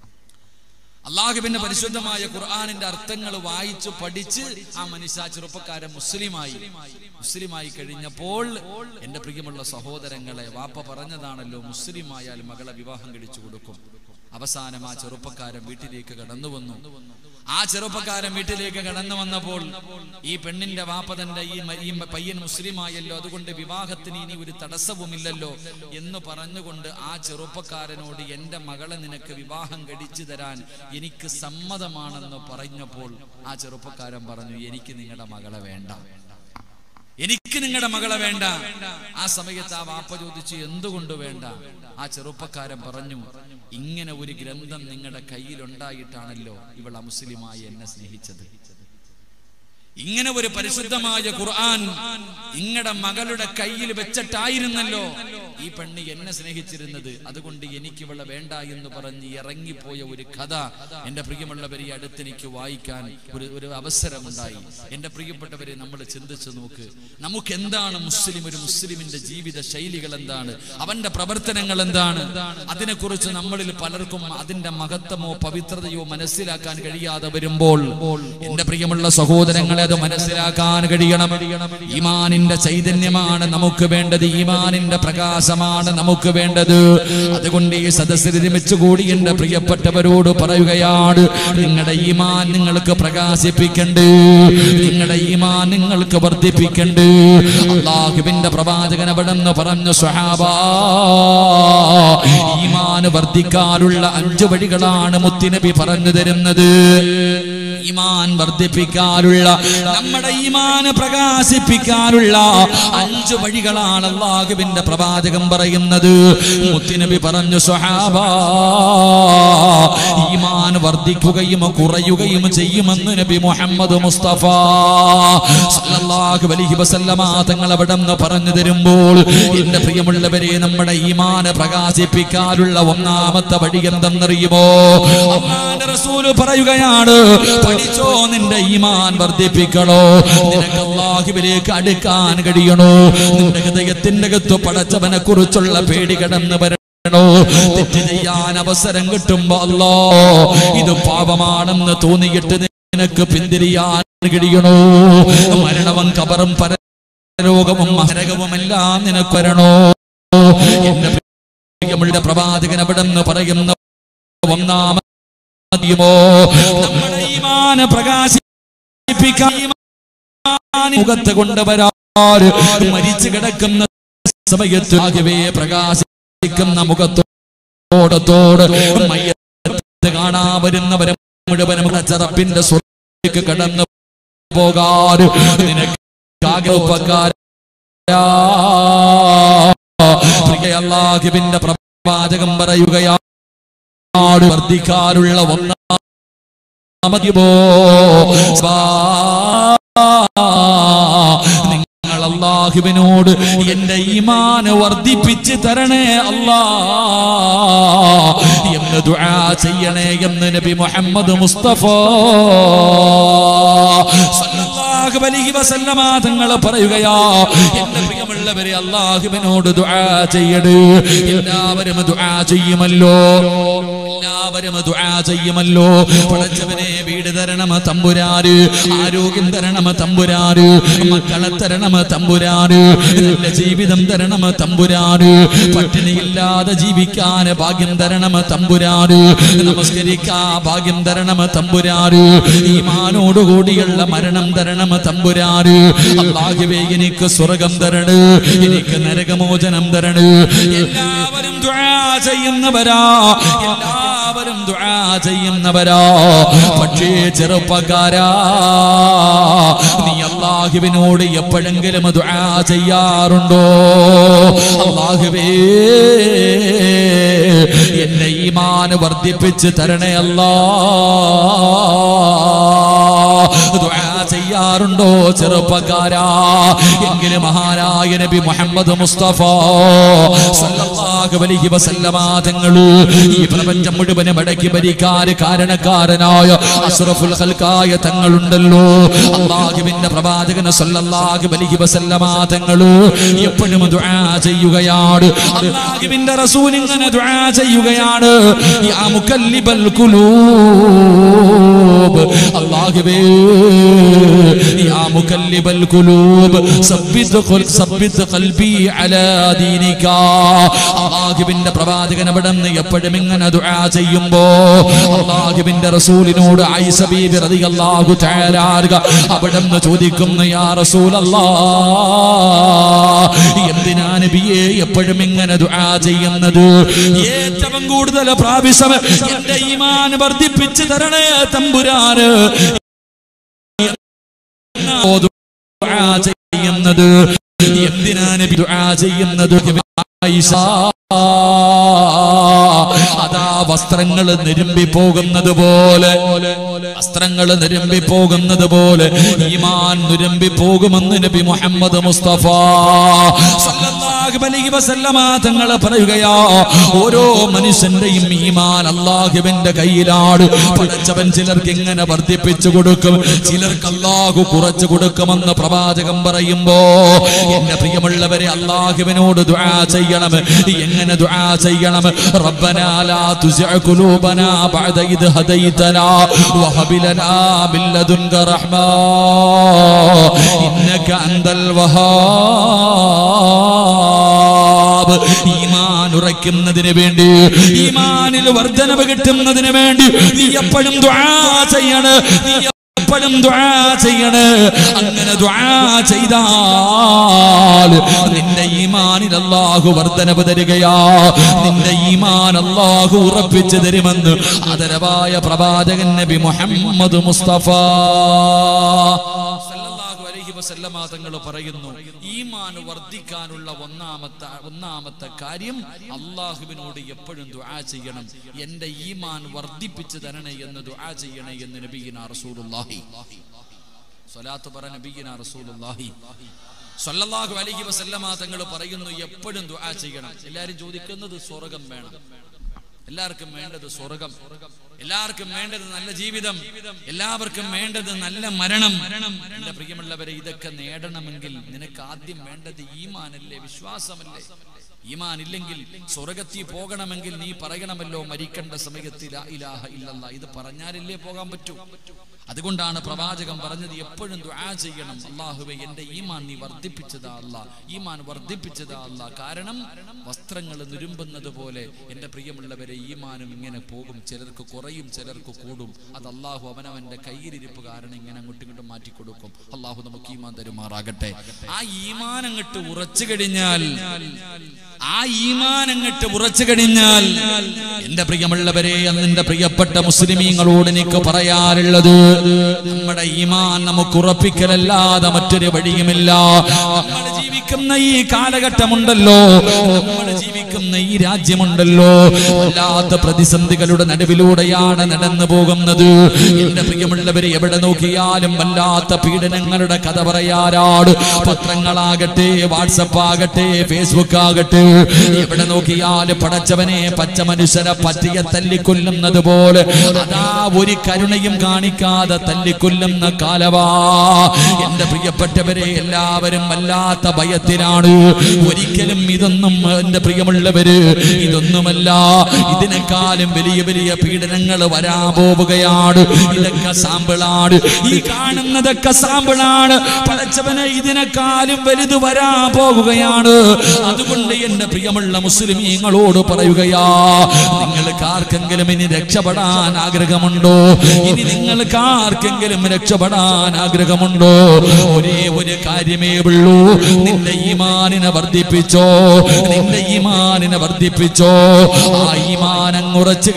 അള്ളാഹുവിന്റെ പരിശുദ്ധമായ ഖുർആനിന്റെ അർത്ഥങ്ങൾ വായിച്ചു പഠിച്ച് ആ മനുഷ്യ ചെറുപ്പക്കാരൻ മുസ്ലിമായി കഴിഞ്ഞപ്പോൾ, എന്റെ പ്രിയമുള്ള സഹോദരങ്ങളെ, വാപ്പ പറഞ്ഞതാണല്ലോ, മുസ്ലിമായാൽ മകളെ വിവാഹം കഴിച്ചു കൊടുക്കും. അവസാനം ആ ചെറുപ്പക്കാരൻ വീട്ടിലേക്ക് കടന്നു വന്നു. ആ ചെറുപ്പക്കാരൻ വീട്ടിലേക്ക് കടന്നു വന്നപ്പോൾ ഈ പെണ്ണിന്റെ വാപ്പ തന്റെ ഈ പയ്യൻ മുസ്ലിമായല്ലോ, അതുകൊണ്ട് വിവാഹത്തിന് ഇനി ഒരു തടസ്സവുമില്ലല്ലോ എന്ന് പറഞ്ഞുകൊണ്ട് ആ ചെറുപ്പക്കാരനോട് എന്റെ മകളെ നിനക്ക് വിവാഹം കഴിച്ചു തരാൻ എനിക്ക് സമ്മതമാണെന്ന് പറഞ്ഞപ്പോൾ ആ ചെറുപ്പക്കാരൻ പറഞ്ഞു, എനിക്ക് നിങ്ങളുടെ മകളെ വേണ്ട, എനിക്ക് നിങ്ങളുടെ മകളെ വേണ്ട. ആ സമയത്ത് ആ വാപ്പ ചോദിച്ചു, എന്തുകൊണ്ട് വേണ്ട? ആ ചെറുപ്പക്കാരൻ പറഞ്ഞു, ഇങ്ങനെ ഒരു ഗ്രന്ഥം നിങ്ങളുടെ കയ്യിലുണ്ടായിട്ടാണല്ലോ ഇവൾ അമുസ്ലിമായി എന്നെ സ്നേഹിച്ചത്. ഇങ്ങനെ ഒരു പരിശുദ്ധമായ ഖുർആൻ നിങ്ങളുടെ മകളുടെ കയ്യിൽ വെച്ചിട്ടായിരുന്നല്ലോ ഈ പെണ്ണ് എന്നെ സ്നേഹിച്ചിരുന്നത്. അതുകൊണ്ട് എനിക്ക് ഇവളെ വേണ്ട എന്ന് പറഞ്ഞ് ഇറങ്ങിപ്പോയ ഒരു കഥ എന്റെ പ്രിയമുള്ളവരെ അടുത്തെനിക്ക് വായിക്കാൻ ഒരു അവസരമുണ്ടായി. എന്റെ പ്രിയപ്പെട്ടവരെ, നമ്മൾ ചിന്തിച്ചു നോക്ക്, നമുക്ക് എന്താണ് മുസ്ലിം? ഒരു മുസ്ലിമിന്റെ ജീവിത ശൈലികൾ എന്താണ്? അവന്റെ പ്രവർത്തനങ്ങൾ എന്താണ്? അതിനെക്കുറിച്ച് നമ്മളിൽ പലർക്കും അതിന്റെ മഹത്വമോ പവിത്രതയോ മനസ്സിലാക്കാൻ കഴിയാതെ വരുമ്പോൾ, എന്റെ പ്രിയമുള്ള സഹോദരങ്ങളെ, അത് മനസ്സിലാക്കാൻ കഴിയണം. ഈമാനിന്റെ ചൈതന്യമാണ് നമുക്ക് വേണ്ടത്, ഈമാനിന്റെ പ്രകാശമാണ് നമുക്ക് വേണ്ടത്. അതുകൊണ്ട് ഈ സദസ്സിൽ ഒരുമിച്ചുകൂടി എന്റെ പ്രിയപ്പെട്ടവരോട് പറയുകയാണ്, നിങ്ങളുടെ ഈമാൻ നിങ്ങൾക്ക് പ്രകാശിപ്പിക്കണ്ടേ, നിങ്ങളുടെ ഈമാൻ നിങ്ങൾക്ക് വർദ്ധിപ്പിക്കണ്ടേ. അല്ലാഹുവിന്റെ പ്രവാചകൻ അവിടെ നിന്ന് പറഞ്ഞു, സ്വഹാബാ, ഈമാൻ വർദ്ധിക്കാനുള്ള 5 വഴികളാണ് മുത്തുനബി പറഞ്ഞു തരുന്നത്. ഈമാൻ വർദ്ധിപ്പിക്കാനുള്ള, നമ്മുടെ ഈമാന് പ്രകാശിപ്പിക്കാനുള്ള 5 വഴികളാണ് അല്ലാഹുവിന്റെ പ്രവാചകൻ പറയുന്നത്. മുത്തുനബി പറഞ്ഞു, സ്വഹാബാ, ഈമാൻ വർദ്ധിക്കുകയും കുറയുകയും ചെയ്യുമെന്ന് നബി മുഹമ്മദ് മുസ്തഫ സല്ലല്ലാഹു അലൈഹി വസല്ലമ തങ്ങൾ അവിടെ നിന്ന് പറഞ്ഞു തരുമ്പോൾ, എന്റെ പ്രിയമുള്ളവരെ, നമ്മുടെ ഈമാന് പ്രകാശിപ്പിക്കാനുള്ള 1ാമത്തെ വഴി എന്തെന്നറിയുമോ? അല്ലാഹുവിന്റെ റസൂൽ പറയുകയാണ്, പഠിച്ചോ, നിന്റെ ഈമാൻ വർദ്ധിപ്പിക്കണോ, നിനക്ക് അല്ലാഹുവിലേക്ക് അടുക്കാൻ കഴിയണോ, നിന്റെ ഹൃദയത്തിന്റെ അകത്ത് പടച്ചവനെ കുറിച്ചുള്ള പേടി കടന്നു വരണോ. തെറ്റ് ചെയ്യാൻ അവസരം കിട്ടുമ്പോ അല്ലാ ഇത് പാപമാണെന്ന് തോന്നിയിട്ട് നിനക്ക് പിന്തിരിയാൻ കഴിയണോ. മരണവും കബറും പരലോകവും മഹരകവും എല്ലാം നിനക്ക് വരണോ. എന്റെ പ്രിയമുള്ള പ്രവാചകൻ അവിടെ നിന്ന് പറയുന്ന ഒന്നാമോ നമ്മുടെ ഈമാനെ പ്രകാശിപ്പിക്കാൻ മുഖത്ത് കൊണ്ടുവരാൻ മരിച്ചു കിടക്കുന്ന സമയത്ത് ആകവേ പ്രകാശിക്കുന്ന മുഖത്തോടത്തോട് മയ്യത്ത് കാണാൻ വരുന്നവരെ മുഴുവനും ചറപ്പിന്റെ സ്വർഗ്ഗത്തിലേക്ക് കടന്നു പോകാൻ നിനക്ക് ഉപകാര. അല്ലാഹുവിന്റെ പ്രവാചകം പറയുകയാണ് വർദ്ധിക്കാനുള്ള ഒന്നാമതിയോ നിങ്ങൾ അല്ലാഹുവിനോട് എന്റെ ഈമാന് വർദ്ധിപ്പിച്ച് തരണേ അല്ലാ എന്ന് ദുആ ചെയ്യണേ എന്ന് നബി മുഹമ്മദ് മുസ്തഫ സല്ലല്ലാഹു അലൈഹി വസല്ലമ തങ്ങൾ പറയുകയാ. എന്റെ പ്രിയമുള്ളവരെ, അല്ലാഹുവിനോട് ദുആ ചെയ്യണേ. എല്ലാവരും ദുആ ചെയ്യുമല്ലോ, എല്ലാവരും ദുആ ചെയ്യുമല്ലോ. പടച്ചവനെ വീട് തരണം തമ്പുരാന്, ആരോഗ്യം തരണം തമ്പുരാന്, മക്കളെ തരണം തമ്പുരാന്, നല്ല ജീവിതം തരണം തമ്പുരാന്, പട്ടിണിയില്ലാതെ ജീവിക്കാൻ ഭാഗ്യം തരണം തമ്പുരാന്, നമസ്കരിക്കാൻ ഭാഗ്യം തരണം തമ്പുരാന്, ഈമാനോടുകൂടിയുള്ള മരണം തരണം തമ്പുരാന്. അല്ലാഹുവേ എനിക്ക് സ്വർഗ്ഗം തരണേ, എനിക്ക് നരകമോചനം തരണേ. എല്ലാവരും ദുആ ചെയ്യുന്നവരാ, എല്ലാവരും ദുആ ചെയ്യുന്നവരാ. പക്ഷേ ചെറുപ്പക്കാരാ, നീ അല്ലാഹുവിനോട് എപ്പോഴെങ്കിലും ദുആ ചെയ്യാറുണ്ടോ? അല്ലാഹുവേ എന്റെ ഈമാൻ വർദ്ധിപ്പിച്ച് തരണേ അല്ലാ. ദുആ ചെയ്യാറുണ്ടോ ചെറുപ്പക്കാരാ? എങ്കിലും മഹാനായ നബി മുഹമ്മദ് മുസ്തഫ സല്ലല്ലാഹു അലൈഹി വസല്ലമ തങ്ങൾ ഈ പ്രപഞ്ചം മുഴുവനും അടക്കി ഭരിക്കാൻ കാരണക്കാരനായ അഷ്റഫുൽ ഖൽഖായ തങ്ങളുണ്ടല്ലോ, അല്ലാഹുവിന്റെ പ്രവാചകൻ സല്ലല്ലാഹു അലൈഹി വസല്ലമ തങ്ങൾ എപ്പോഴും ദുആ ചെയ്യുകയാണ്. അല്ലാഹുവിന്റെ റസൂൽ ഇങ്ങനെ ദുആ ചെയ്യുകയാണ്. യാ മുകല്ലിബൽ ഖുലൂബ്, അല്ലാഹുവേ യാ മുകല്ലിബൽ ഖുലൂബ് സബ്ബിത് ഖൽബി അലാ ദീനിക. അല്ലാഹുവിന്റെ പ്രവാചകൻ അവിടെ നിന്ന് എപ്പോഴും ഇങ്ങനെ ദുആ ചെയ്യുമ്പോ അല്ലാഹുവിന്റെ റസൂലിനോട് ആയിഷ ബീബി റളിയല്ലാഹു തആല അവിടെ നിന്ന് ചോദിക്കുന്നു, യാ റസൂലല്ലാഹ്, എന്തിനാ നബിയേ എപ്പോഴും ഇങ്ങനെ ദുആ ചെയ്യുന്നത്? ഏറ്റവും കൂടുതൽ പ്രാവശ്യം എന്റെ ഈമാൻ വർദ്ധിപ്പിച്ച് തരണേ തമ്പുരാന് ദുആ ചെയ്യുന്നത്. എന്തിനാ നബി ദുആ ചെയ്യുന്നത്? ആയിഷ, അതാ വസ്ത്രങ്ങൾ നിരമ്പി പോകുന്നത് പോലെ, വസ്ത്രങ്ങൾ നിരമ്പി പോകുന്നത് പോലെ ഈമാൻ നിരമ്പി പോകുമെന്ന് നബി മുഹമ്മദ് മുസ്തഫ സല്ലല്ലാഹു അലൈഹി വസല്ലമ തങ്ങൾ പറയുകയാ. ഓരോ മനുഷ്യന്റെയും ഈമാൻ അല്ലാഹുവിന്റെ കയ്യിലാണ്. പടച്ചവൻ ചിലർക്ക് ഇങ്ങനെ വർദ്ധിപ്പിച്ചു കൊടുക്കും, ചിലർക്ക് അല്ലാഹു കുറച്ചു കൊടുക്കുമെന്ന് പ്രവാചകൻ പറയുമ്പോ എന്റെ പ്രിയമുള്ളവരെ, അല്ലാഹുവിനോട് ദുആ ചെയ്യണം. എങ്ങനെ ദുആ ചെയ്യണം? റബ്ബനാ ലാ തുസിഅ ഖുലൂബനാ ബഅദ ഇദ് ഹദൈതനാ വഹബ് ലനാ മിൻ ലദുൻക റഹ്മാ ഇന്നക അൻതൽ വഹാബ്. ഈമാൻ ഉറയ്ക്കുന്നതിന് വേണ്ടി, ഈമാനിൽ വർദ്ധനവ് കിട്ടുന്നതിന് വേണ്ടി നീ എപ്പോഴും ദുആ ചെയ്യണം, നീ എപ്പോഴും ദുആ ചെയ്യണേ. അങ്ങനെ ദുആ ചെയ്താൽ നിന്റെ ഈമാനിൽ അല്ലാഹു വർദ്ധനവ് തരികയാ, നിന്റെ ഈമാൻ അല്ലാഹു ഉറപ്പിച്ചു തരുമെന്ന് ആദരവായ പ്രവാചകൻ നബി മുഹമ്മദ് മുസ്തഫ സല്ലല്ലാഹു അലൈഹി വസല്ലമ തങ്ങൾ പറയുന്നു, ഈമാൻ വർദ്ധിക്കാനുള്ള ഒന്നാമത്തെ കാര്യം അല്ലാഹുവിനോട് എപ്പോഴും ദുആ ചെയ്യണം. എന്റെ ഈമാൻ വർദ്ധിപ്പിച്ചു തരണേ എന്ന് ദുആ ചെയ്യണേ എന്ന് നബിയിനാ റസൂലുള്ളാഹി സ്വലാത്ത് പറ നബിയിനാ റസൂലുള്ളാഹി സല്ലല്ലാഹു അലൈഹി വസല്ലമ തങ്ങൾ പറയുന്നു, എപ്പോഴും ദുആ ചെയ്യണം. എല്ലാരും ചോദിക്കുന്നത് സ്വർഗ്ഗം വേണം. എല്ലാവർക്കും വേണ്ടത് സ്വർഗം, എല്ലാവർക്കും വേണ്ടത് നല്ല ജീവിതം, എല്ലാവർക്കും വേണ്ടത് നല്ല മരണം. എന്റെ പ്രിയമുള്ളവരെ, ഇതൊക്കെ നേടണമെങ്കിൽ നിനക്ക് ആദ്യം വേണ്ടത് ഈമാനല്ലേ, വിശ്വാസമല്ലേ? ഈമാൻ ഇല്ലെങ്കിൽ സ്വർഗത്തിൽ പോകണമെങ്കിൽ നീ പറയണമല്ലോ മരിക്കേണ്ട സമയത്ത് ലാ ഇലാഹ ഇല്ലല്ലാഹ്. ഇത് പറഞ്ഞാലല്ലേ പോകാൻ പറ്റൂ. അതുകൊണ്ടാണ് പ്രവാചകൻ പറഞ്ഞത് എപ്പോഴും ദുആ ചെയ്യണം, അല്ലാഹുവേ എന്റെ ഈമാൻ നീ വർദ്ധിപ്പിച്ചതാ അല്ലാ, ഈമാൻ വർദ്ധിപ്പിച്ചതാ അല്ലാ. കാരണം വസ്ത്രങ്ങൾ നുരുമ്പുന്നത് പോലെ എന്റെ പ്രിയമുള്ളവരെ ഈമാനും ഇങ്ങനെ പോകും. ചിലർക്ക് കുറയും, ചിലർക്ക് കൂടും. അത് അല്ലാഹു അവനവന്റെ കയ്യിലിരിപ്പ് കാരണം ഇങ്ങനെ അങ്ങോട്ടും ഇങ്ങോട്ടും മാറ്റി കൊടുക്കും. അല്ലാഹു നമുക്ക് ഈമാൻ തരുമാറാകട്ടെ. ആ ഈമാൻ അങ്ങോട്ട് ഉറച്ചു കഴിഞ്ഞാൽ, എന്റെ പ്രിയമുള്ളവരെ, എന്റെ പ്രിയപ്പെട്ട മുസ്ലിമീങ്ങളോട് എനിക്ക് പറയാറുള്ളത്, നമ്മുടെ ഈമാൻ നമുക്ക് ഉറപ്പിക്കലല്ലാതെ മറ്റൊരു വഴിയുമില്ല. നമ്മൾ ജീവിക്കുന്ന ഈ കാലഘട്ടമുണ്ടല്ലോ, നമ്മൾ ജീവിക്കുന്ന ഈ രാജ്യമുണ്ടല്ലോ, വല്ലാത്ത പ്രതിസന്ധികളുടെ നടുവിലൂടെയാണ് നടന്നു പോകുന്നത്. എന്റെ പ്രിയമുള്ളവരെ, എവിടെ നോക്കിയാലും വല്ലാത്ത പീഡനങ്ങളുടെ കഥ പറയാറാണ്. പത്രങ്ങളാകട്ടെ, വാട്സപ്പ് ആകട്ടെ, ഫേസ്ബുക്ക് ആകട്ടെ, എവിടെ നോക്കിയാലും പടച്ചവനെ പച്ച മനുഷ്യരെ പറ്റിയ തല്ലിക്കൊല്ലുന്നത് പോലെ അതാ ഒരു കരുണയും കാണിക്കാതെ തല്ലിക്കൊല്ലുന്ന കാലവാ. എന്റെ പ്രിയപ്പെട്ടവരെ, എല്ലാവരും വല്ലാത്ത ഭയത്തിലാണ്. ഒരിക്കലും ഇതൊന്നും എന്റെ പ്രിയമുള്ളവര് ഇതൊന്നുമല്ല, ഇതിനേക്കാളും വലിയ വലിയ പീഡനങ്ങൾ വരാൻ പോവുകയാണ്. ഇതൊക്കെ സാമ്പിളാണ്, ഈ കാണുന്നതൊക്കെ സാമ്പിളാണ്. പടച്ചവനെ, ഇതിനേക്കാളും വലുത് വരാൻ പോകുകയാണ്. അതുകൊണ്ട് എന്റെ പ്രിയമുള്ള മുസ്ലിമീങ്ങളോട് പറയുകയാ, നിങ്ങൾക്ക് ആർക്കെങ്കിലും ഇനി രക്ഷപ്പെടാൻ ആഗ്രഹമുണ്ടോ? ഇനി നിങ്ങൾക്ക് ആർക്കെങ്കിലും രക്ഷപ്പെടാൻ ആഗ്രഹമുണ്ടോ? ഒരേ ഒരു കാര്യമേ ഉള്ളൂ, നിന്റെ ഈമാനിനെ വർദ്ധിപ്പിച്ചോ, നിന്റെ ഈമാനിനെ വർദ്ധിപ്പിച്ചോ. ആ ഈമാനം ഉറച്ചു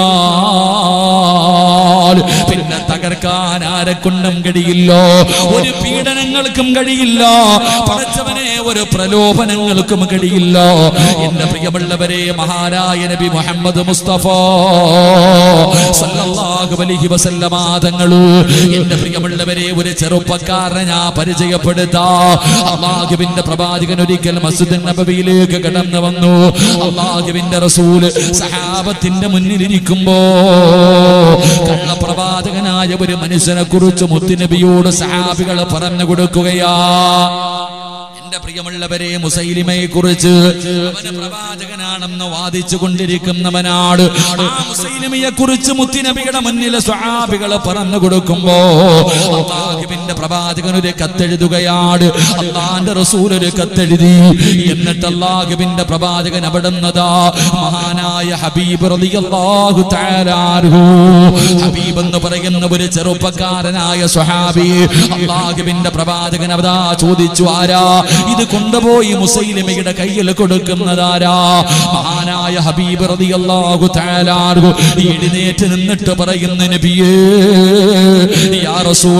കഴിഞ്ഞാൽ പിന്നെ തകർക്കാൻ ആരെക്കൊണ്ടും കഴിയില്ല, ഒരു പീഡനങ്ങൾക്കും കഴിയില്ല, പടച്ചവനെ ഒരു പ്രലോഭനങ്ങൾക്കും കഴിയില്ല. എന്റെ പ്രിയമുള്ളവരെ, മഹാനായ നബി മുഹമ്മദ് മുസ്തഫ സല്ലല്ലാഹു അലൈഹി വസല്ലമ തങ്ങൾ, എന്റെ പ്രിയമുള്ളവരെ, ഒരു ചെറുപ്പക്കാരനെ ഞാൻ പരിചയപ്പെടുത്താം. അല്ലാഹുവിന്റെ പ്രവാചകൻ ഒരിക്കൽ മസ്ജിദ് നബവിയിലേക്ക് കടന്നു വന്നു. അല്ലാഹുവിന്റെ റസൂൽ സഹാബത്തിന്റെ മുന്നിലിരിക്കുമ്പോ കള്ളപ്രവാചകനായ ഒരു മനുഷ്യനെ കുറിച്ച് മുത്തുനബിയോട് സഹാബികൾ പറഞ്ഞു കൊടുക്കുകയാ. എന്റെ പ്രിയമുള്ളവരെ, മുസൈലിമയെ കുറിച്ച്, അവന് പ്രവാചകനാണെന്ന് വാദിച്ചു കൊണ്ടിരിക്കുന്നവനാണ്. ആ മുസൈലിമയെ കുറിച്ച് മുത്തുനബിയുടെ മുന്നിൽ സ്വഹാബികൾ പറഞ്ഞു കൊടുക്കുമ്പോ അല്ലാഹുവിന്റെ പ്രവാചകൻ ഒരു കത്തെഴുതുകയാണ്. അല്ലാഹുവിന്റെ റസൂൽ ഒരു കത്തെഴുതി. എന്നിട്ട് അല്ലാഹുവിന്റെ പ്രവാചകൻ അവിടുന്നതാ മഹാനായ ഹബീബ് റളിയല്ലാഹു തആല അൻഹു, ഹബീബ് എന്ന് പറയുന്ന ഒരു ചെറുപ്പക്കാരനായ സ്വഹാബി, അല്ലാഹുവിന്റെ പ്രവാചകൻ അവതാ ചോദിച്ചു, ആരാ ഇത് കൊണ്ടുപോയി മുസൈലിമയുടെ കയ്യിൽ കൊടുക്കുന്നതാരാ? മഹാനായ ഹബീബ് റളിയല്ലാഹു തആല അൻഹു എഴുന്നേറ്റ് നിന്നിട്ട് പറയുന്ന, നബിയേ, യാ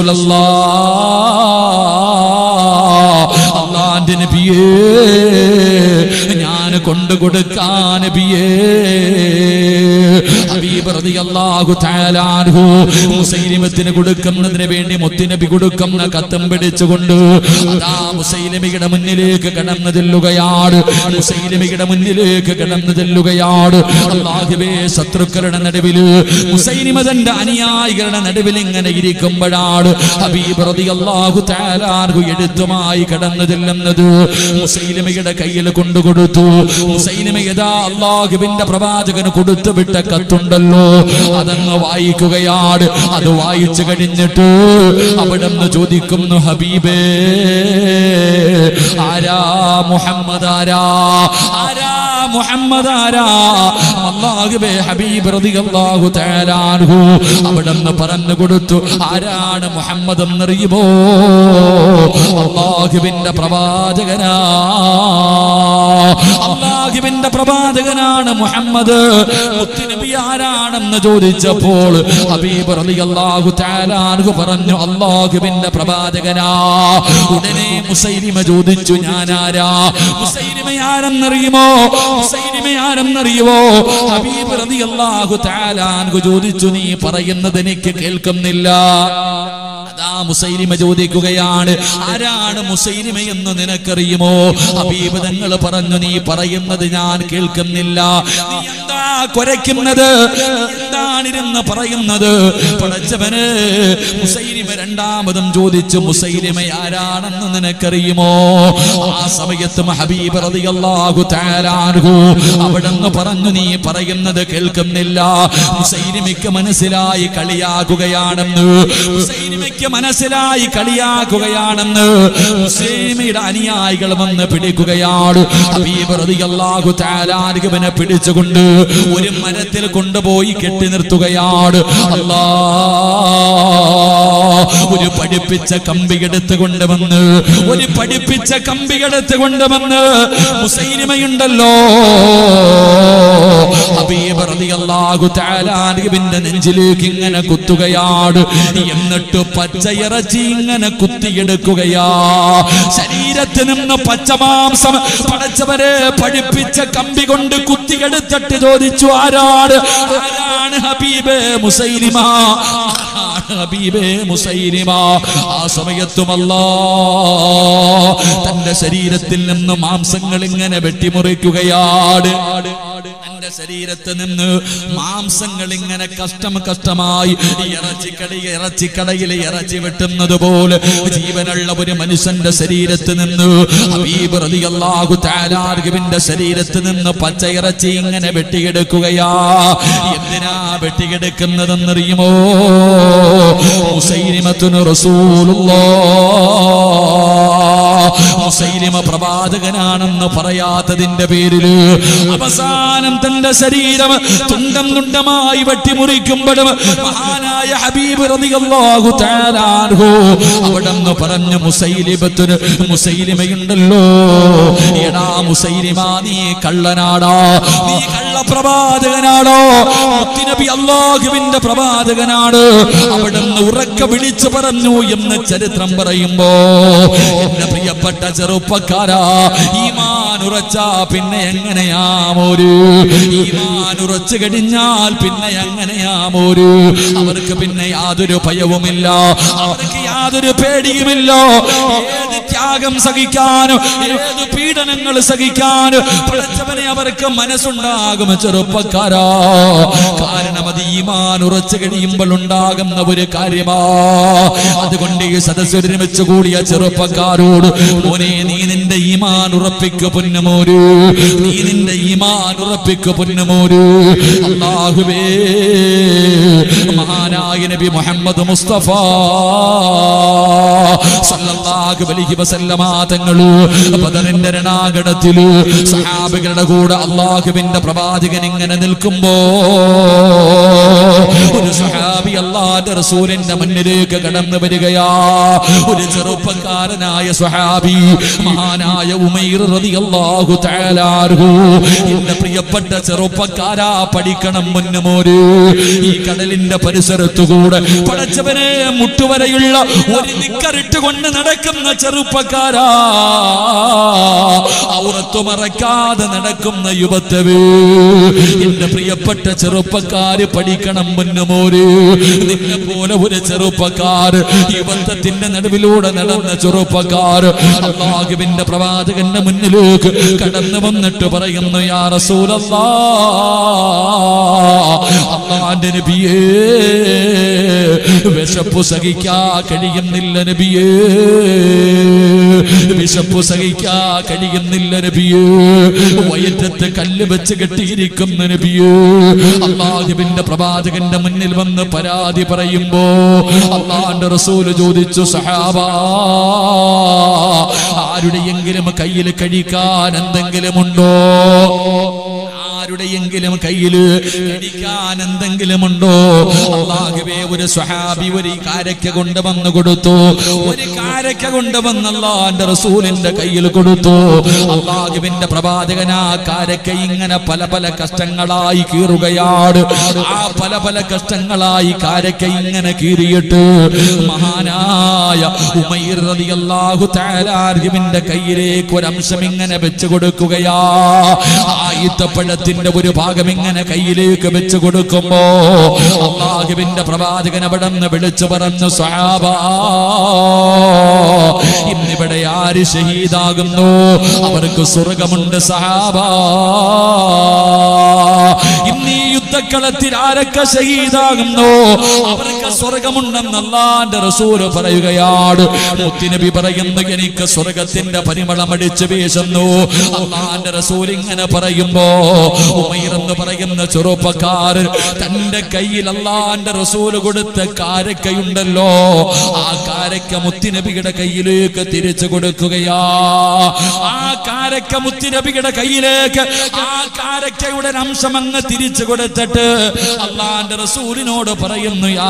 റസൂലല്ലാഹ്, അല്ലാഹുവിന്റെ നബിയേ, ഞാൻ കൊണ്ടുകൊടുക്കാൻ നബിയേ. ഹബീബ് റളിയല്ലാഹു തആല അൻഹു മുസൈലിമത്തിന് കൊടുക്കുന്നതിന് വേണ്ടി മുത്തുനബി കൊടുക്കുന്ന കത്തും പിടിച്ചുകൊണ്ട് അതാ മുസൈലിമയുടെ മുന്നിലേക്ക് കടന്നു ചെല്ലുകയാണ്. മുസൈലിമയുടെ മുന്നിലേക്ക് കടന്നു ചെല്ലുകയാണ്. അല്ലാഹുവേ, ശത്രുക്കളുടെ നടുവില്, മുസൈലിമ തന്റെ അനുയായികളുടെ നടുവിൽ ഇങ്ങനെ ഇരിക്കുമ്പോഴാണ് ഹബീബ് റളിയല്ലാഹു തആല അൻഹു എടുത്തുമായി കടന്നു ചെല്ലുന്നത്. മുസൈലിമയുടെ കയ്യിൽ കൊണ്ടുകൊടുത്തു. മുസൈലിമ യഥാ അല്ലാഹുവിന്റെ പ്രവാചകന് കൊടുത്തു വിട്ട കത്തുണ്ടല്ലോ, അതങ്ങ് വായിക്കുകയാണ്. അത് വായിച്ചു കഴിഞ്ഞിട്ട് അവിടുന്ന് ചോദിക്കുന്നു, ഹബീബേ, ആരാ മുഹമ്മദ്, ആരാ ആരാ മുഹമ്മദ്, ആരാ? അല്ലാഹുവേ, ഹബീബ് റളിയല്ലാഹു തആല അൻഹു അവിടുന്ന് പറഞ്ഞു കൊടുത്തു, ആരാണ് മുഹമ്മദ് എന്നറിയുമോ? അല്ലാഹുവിന്റെ പ്രവാചകനാ, അല്ലാഹുവിന്റെ പ്രവാചകനാണ് മുഹമ്മദ്. മുത്തുനബി ആരാണെന്ന് ചോദിച്ചപ്പോൾ ഹബീബ് റളിയല്ലാഹു തആല അൻഹു പറഞ്ഞു, അല്ലാഹുവിന്റെ പ്രവാചകനാ. ഉടനെ മുസൈലിമ ചോദിച്ചു, ഞാനാരാ? മുസൈലിമ ആരെന്നറിയുമോ? മുസൈലിമ ആരെന്നറിയുമോ? ഹബീബ് റളിയല്ലാഹു തആല അൻഹു ചോദിച്ചു, നീ പറയുന്നത് എനിക്ക് കേൾക്കുന്നില്ല. അതാ മുസൈലിമ ചോദിക്കുകയാണ്, ആരാണ് മുസൈലിമ എന്ന് നിനക്കറിയുമോ? ഹബീബ് തങ്ങൾ പറഞ്ഞു, നീ പറയുന്നത് ഞാൻ കേൾക്കുന്നില്ല. നീ എന്താ കുരയ്ക്കുന്നത്? എന്താണിരുന്ന് പറയുന്നത്? പടച്ചവന് മുസൈലിമ രണ്ടാമതും ചോദിച്ചു, മുസൈലിമ ആരാണെന്ന് നിനക്കറിയുമോ? ആ സമയത്തും ഹബീബ് റളിയല്ലാഹു തആല അൻഹു അവിടുന്ന് പറഞ്ഞു, നീ പറയുന്നത് കേൾക്കുന്നില്ല. മുസൈലിമയ്ക്ക് മനസ്സിലായി കളിയാക്കുകയാണെന്ന്. മുസൈലിമയ്ക്ക് മനസ്സിലായി കളിയാക്കുകയാണെന്ന്. മുസൈലിമയുടെ അനുയായികൾ വന്ന് പിടിക്കുകയാണ്. ഹബീബ് റളിയല്ലാഹു തആല അൻഹുവിനെ പിടിച്ചുകൊണ്ട് ഒരു മരത്തിൽ കൊണ്ടുപോയി കെട്ടി നിർത്തുകയാണ്. ഒരു പഠിപ്പിച്ച കമ്പി എടുത്ത് കൊണ്ടുവന്ന് മുസൈലിമയുണ്ടല്ലോ, ഹബീബ് റളിയല്ലാഹു തആല അൻഹുവിന്റെ നെഞ്ചിലേക്ക് ഇങ്ങനെ കുത്തുകയാണ്. എന്നിട്ട് പച്ചയിറച്ചി ഇങ്ങനെ കുത്തിയെടുക്കുകയാ. ശരീരത്തിൽ നിന്ന് പച്ചമാംസം പടച്ചവരെ പഠിപ്പിച്ച കമ്പി കൊണ്ട് കുത്തിയെടുത്തിട്ട് ചോദിച്ചു, ആരാണ് ഹബീബേ മുസൈലിമ? ഹബീബേ മുസൈലിമ. ആ സമയത്തും അല്ലാഹ് തന്റെ ശരീരത്തിൽ നിന്ന് മാംസങ്ങൾ ഇങ്ങനെ വെട്ടിമുറിക്കുകയാണ്. തന്റെ ശരീരത്തിൽ നിന്ന് മാംസങ്ങൾ ഇങ്ങനെ കഷ്ടമായി ഇറച്ചിക്കടയിൽ ഇറച്ചി വെട്ടുന്നത് പോലെ ജീവനുള്ള ഒരു മനുഷ്യന്റെ ശരീരത്തിൽ നിന്ന് ഹബീബ് റളിയല്ലാഹു തആല അൻഹുവിന്റെ ശരീരത്തിൽ നിന്ന് പച്ച ഇറച്ചി ഇങ്ങനെ വെട്ടിയെടുക്കുകയാ. എന്തിനാ വെട്ടിയെടുക്കുന്നതെന്നറിയുമോ? മുസൈലിമത്തുൻ റസൂലുള്ളാഹ്, മുസൈലിമ പ്രവാചകനാണെന്ന് പറയാത്തതിന്റെ പേരില് അവസാനം തന്റെ ശരീരം തുണ്ടം തുണ്ടമായി വെട്ടിമുറിക്കുമ്പോഴും മഹാനായ ഹബീബ് റളിയല്ലാഹു തആല അൻഹു അവിടെന്ന് പറഞ്ഞു, മുസൈലിമയുണ്ടല്ലോ, എടാ മുസൈലിമ, നീ കള്ളനാടാ, നീ കള്ളപ്രവാചകനാടോ? മുത്തുനബി അല്ലാഹുവിന്റെ പ്രവാചകനാണ്. അവിടുന്ന് ഉറക്കെ വിളിച്ചു പറഞ്ഞു എന്ന് ചരിത്രം പറയുമ്പോ, എന്റെ പ്രിയപ്പെട്ട ചെറുപ്പക്കാരാ, ഈമാൻ ഉറച്ചാ പിന്നെ എങ്ങനെയാ മോര്? ഈമാൻ ഉറച്ചു കഴിഞ്ഞാൽ പിന്നെ എങ്ങനെയാ മോര്? അവർക്ക് പിന്നെ യാതൊരു ഭയവുമില്ല, അവർക്ക് യാതൊരു പേടിയുമില്ല. ഏത് ത്യാഗം സഹിക്കാനും ഏത് പീഡനങ്ങൾ സഹിക്കാനും പടച്ചവനെ അവർക്ക് മനസ്സുണ്ടാകും ചെറുപ്പക്കാരാ. കാരണം അത് ഈമാൻ ഉറച്ചു കഴിയുമ്പോൾ ഉണ്ടാകുന്ന ഒരു കാര്യമാ. അതുകൊണ്ട് ഈ സദസ്സിൽ വെച്ച് കൂടിയ ചെറുപ്പക്കാരോട്, മോനെ, നീ നിന്റെ ഈമാൻ ഉറപ്പിക്കു പൊന്നുമോര്, നീ നിന്റെ ഈമാൻ ഉറപ്പിക്കു പൊന്നുമോര്. അല്ലാഹുവേ, മഹാനായ നബി മുഹമ്മദ് മുസ്തഫ സല്ലല്ലാഹു അലൈഹി വസല്ലമ തങ്ങള് ബദറിന്റെ രണാങ്കണത്തില് സഹാബികളുടെ കൂടെ അല്ലാഹുവിന്റെ പ്രവാചകൻ ഇങ്ങനെ നിൽക്കുമ്പോ ഒരു സഹാബി അല്ലാഹുവിന്റെ റസൂലിന്റെ മുന്നിലേക്ക് കടന്നു വരികയാ. ഒരു ചെറുപ്പക്കാരനായ സഹാബി മഹാനായ ഉമൈർ റളിയല്ലാഹു തആല അൻഹു. എന്റെ പ്രിയപ്പെട്ട ചെറുപ്പക്കാരാ, പഠിക്കണം മുന്നുമോര്. ഈ കടലിന്റെ പരിസരത്തുകൂടെ പടച്ചവനെ മുട്ടുവരെയുള്ള ഒരു നിക്കറിട്ട് കൊണ്ട് നടക്കുന്ന ചെറുപ്പക്കാരാ, ഔറത്ത് മറക്കാതെ നടക്കുന്ന യുവത്വേ, എന്റെ പ്രിയപ്പെട്ട ചെറുപ്പക്കാര് പഠിക്കണം മുന്നുമോര്. നിന്നെ പോലെ ഒരു ചെറുപ്പക്കാർ, യുവത്വത്തിന്റെ നടുവിലൂടെ നടന്ന ചെറുപ്പക്കാർ അല്ലാഹുവിന്റെ പ്രവാചകന്റെ മുന്നിലേക്ക് കടന്നു വന്നിട്ട് പറയുന്നു, യാ റസൂലല്ലാഹ്, അല്ലാഹുവിന്റെ നബിയേ, വിശപ്പ് സഹിക്കാൻ കഴിയുന്നില്ല നബിയേ, വിശപ്പ് സഹിക്കാൻ കഴിയുന്നില്ല നബിയേ, വയറ്റത്ത് കല്ല് വെച്ച് കെട്ടിയിരിക്കുന്ന നബിയേ. അല്ലാഹുവിന്റെ പ്രവാചകന്റെ മുന്നിൽ വന്ന് പരാതി പറയുമ്പോ അല്ലാഹുവിന്റെ റസൂല് ചോദിച്ചു, സഹാബാ, ആരുടെയെങ്കിലും കയ്യിൽ കഴിക്കാൻ എന്തെങ്കിലും ഉണ്ടോ? ആരുടെയെങ്കിലും കയ്യിൽ കഴിക്കാൻ എന്തെങ്കിലും ഉണ്ടോ? അല്ലാഹുവേ, ഒരു സ്വഹാബി ഒരു കാരക്ക കൊണ്ടുവന്ന് കൊടുത്തു. ഒരു കാരക്ക കൊണ്ടുവന്ന് അല്ലാഹുവിന്റെ റസൂലിന്റെ കയ്യിൽ കൊടുത്തു. അല്ലാഹുവിന്റെ പ്രവാചകൻ ആ കാരക്ക ഇങ്ങനെ പല പല കഷ്ടങ്ങളായി കീറുകയാണ്. ആ പല പല കഷ്ടങ്ങളായി കാരക്ക ഇങ്ങനെ കീറിയിട്ട് മഹാനായ ഉമൈർ റളിയല്ലാഹു തആല അൻഹുവിന്റെ കയ്യിലേക്ക് ഒരു അംശം ഇങ്ങനെ വെച്ച് കൊടുക്കുകയാ. ആ ഈത്തപ്പഴത്തിന്റെ ഒരു ഭാഗം ഇങ്ങനെ കയ്യിലേക്ക് വെച്ച് കൊടുക്കുമ്പോ അല്ലാഹുവിന്റെ പ്രവാചകൻ അവിടെ നിന്ന് വിളിച്ചു പറഞ്ഞു, സ്വഹാബാ, ഇന്നിവിടെ ആര് ഷഹീദാകുന്നു അവർക്ക് സ്വർഗമുണ്ട് സഹാബാ. ഇന്ന് ഈ യുദ്ധക്കളത്തിൽ ആരൊക്കെ ഷഹീദാകുന്നു അവർക്ക് സ്വർഗമുണ്ടെന്ന് അല്ലാഹുവിന്റെ റസൂൽ പറയുകയാണ്. മുത്തുനബി പറയുന്നു, എനിക്ക് സ്വർഗത്തിന്റെ പരിമളം അടിച്ചു വീശുന്നു. അല്ലാഹുവിന്റെ റസൂൽ ഇങ്ങനെ പറയുമ്പോ ഉമൈർ എന്ന് പറയുന്ന ചെറുപ്പക്കാരൻ തന്റെ കയ്യിൽ അല്ലാഹുവിന്റെ റസൂൽ കൊടുത്ത കാരക്കയുണ്ടല്ലോ, ആ കാരക്ക മുത്തുനബിയുടെ കയ്യിലേക്ക് തിരിച്ചു കൊടുക്കുകയാ. ആ കാരക്ക മുത്തുനബിയുടെ കയ്യിലേക്ക് ആ കാരക്കയുടെ അംശം അങ്ങ് തിരിച്ചു കൊടുത്തിട്ട് അല്ലാഹുവിന്റെ റസൂലിനോട് പറയുന്നു, യാ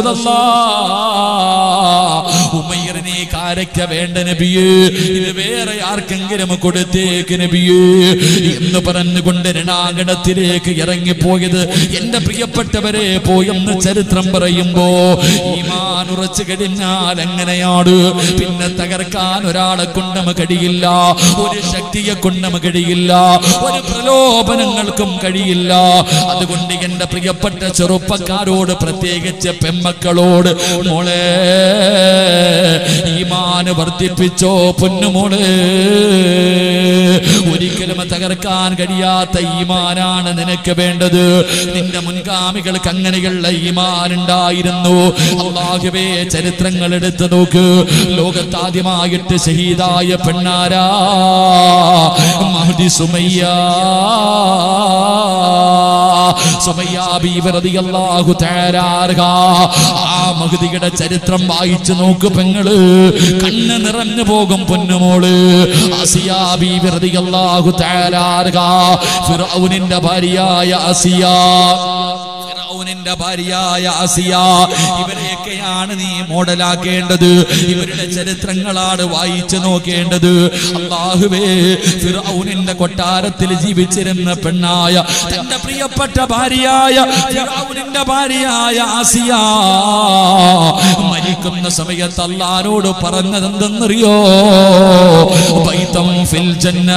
റസൂലല്ലാഹ്, ഉമൈറിനെ കാരക്ക വേണ്ട നബിയേ, ഇത് വേറെ ആർക്കെങ്കിലും കൊടുത്തേക്ക് നബിയേ എന്ന് പറഞ്ഞുകൊണ്ട് രണാങ്കണത്തിലേക്ക് ഇറങ്ങിപ്പോയത് എന്റെ പ്രിയപ്പെട്ടവരെ പോയെന്ന് ചരിത്രം പറയുമ്പോ ഈമാൻ ഉറച്ചു കഴിഞ്ഞാൽ എങ്ങനെയാണ്? പിന്നെ തകർക്കാൻ ഒരാളെ കൊണ്ട് നമുക്ക് കഴിയില്ല, ഒരു ശക്തിയെ കൊണ്ട് നമുക്ക് കഴിയില്ല, ഒരു പ്രലോഭനങ്ങൾക്കും കഴിയില്ല. അതുകൊണ്ട് എന്റെ പ്രിയപ്പെട്ട ചെറുപ്പക്കാരോട്, പ്രത്യേകിച്ച് പെമ്മക്കളോട്, മോളെ ഈമാന് വർദ്ധിപ്പിച്ചോ പൊന്നുമോളെ. ഒരിക്കലും തകർക്കാൻ കഴിയാത്ത ഈമാനാണ് നിനക്ക് വേണ്ടത്. നിന്റെ മുൻഗാമികൾക്ക് അങ്ങനെയുള്ള ഈമാൻ ഉണ്ടായിരുന്നു. അല്ലാഹുവേ, ചരിത്രങ്ങൾ എടുത്തു നോക്ക്. ലോകത്താദ്യമായിട്ട് ഷഹീദായ പെണ്ണാരാ? മഹ്ദി സുമയ്യ. സുമയ്യ ബീവി റളിയല്ലാഹു തആല അൻഹ. ആ മഹ്ദിയുടെ ചരിത്രം വായിച്ചു നോക്ക് പെങ്ങള്, കണ്ണ് നിറഞ്ഞു പോകും പൊന്നുമോള്. ആസിയ ബീവി റളിയല്ലാഹു തആല അൻഹ, ഫിർഔനിന്റെ ഭാര്യയായ ആസിയ, ഫിർഔനിന്റെ ഭാര്യയായ ആസിയ, ഇവരെയൊക്കെയാണ് നീ മോഡലാക്കേണ്ടത്. ഇവരുടെ ചരിത്രങ്ങളാണ് വായിച്ചു നോക്കേണ്ടത്. അല്ലാഹുവേ, ഫിർഔനിന്റെ കൊട്ടാരത്തിൽ ജീവിച്ചിരുന്ന പെണ്ണായ തന്റെ പ്രിയപ്പെട്ട ഭാര്യയായ ഫിർഔനിന്റെ ഭാര്യയായ ആസിയ മരിക്കുന്ന സമയത്ത് അല്ലാഹുവോട് പറഞ്ഞത് എന്തെന്നറിയോ? ബൈതം ഫിൽ ജന്ന,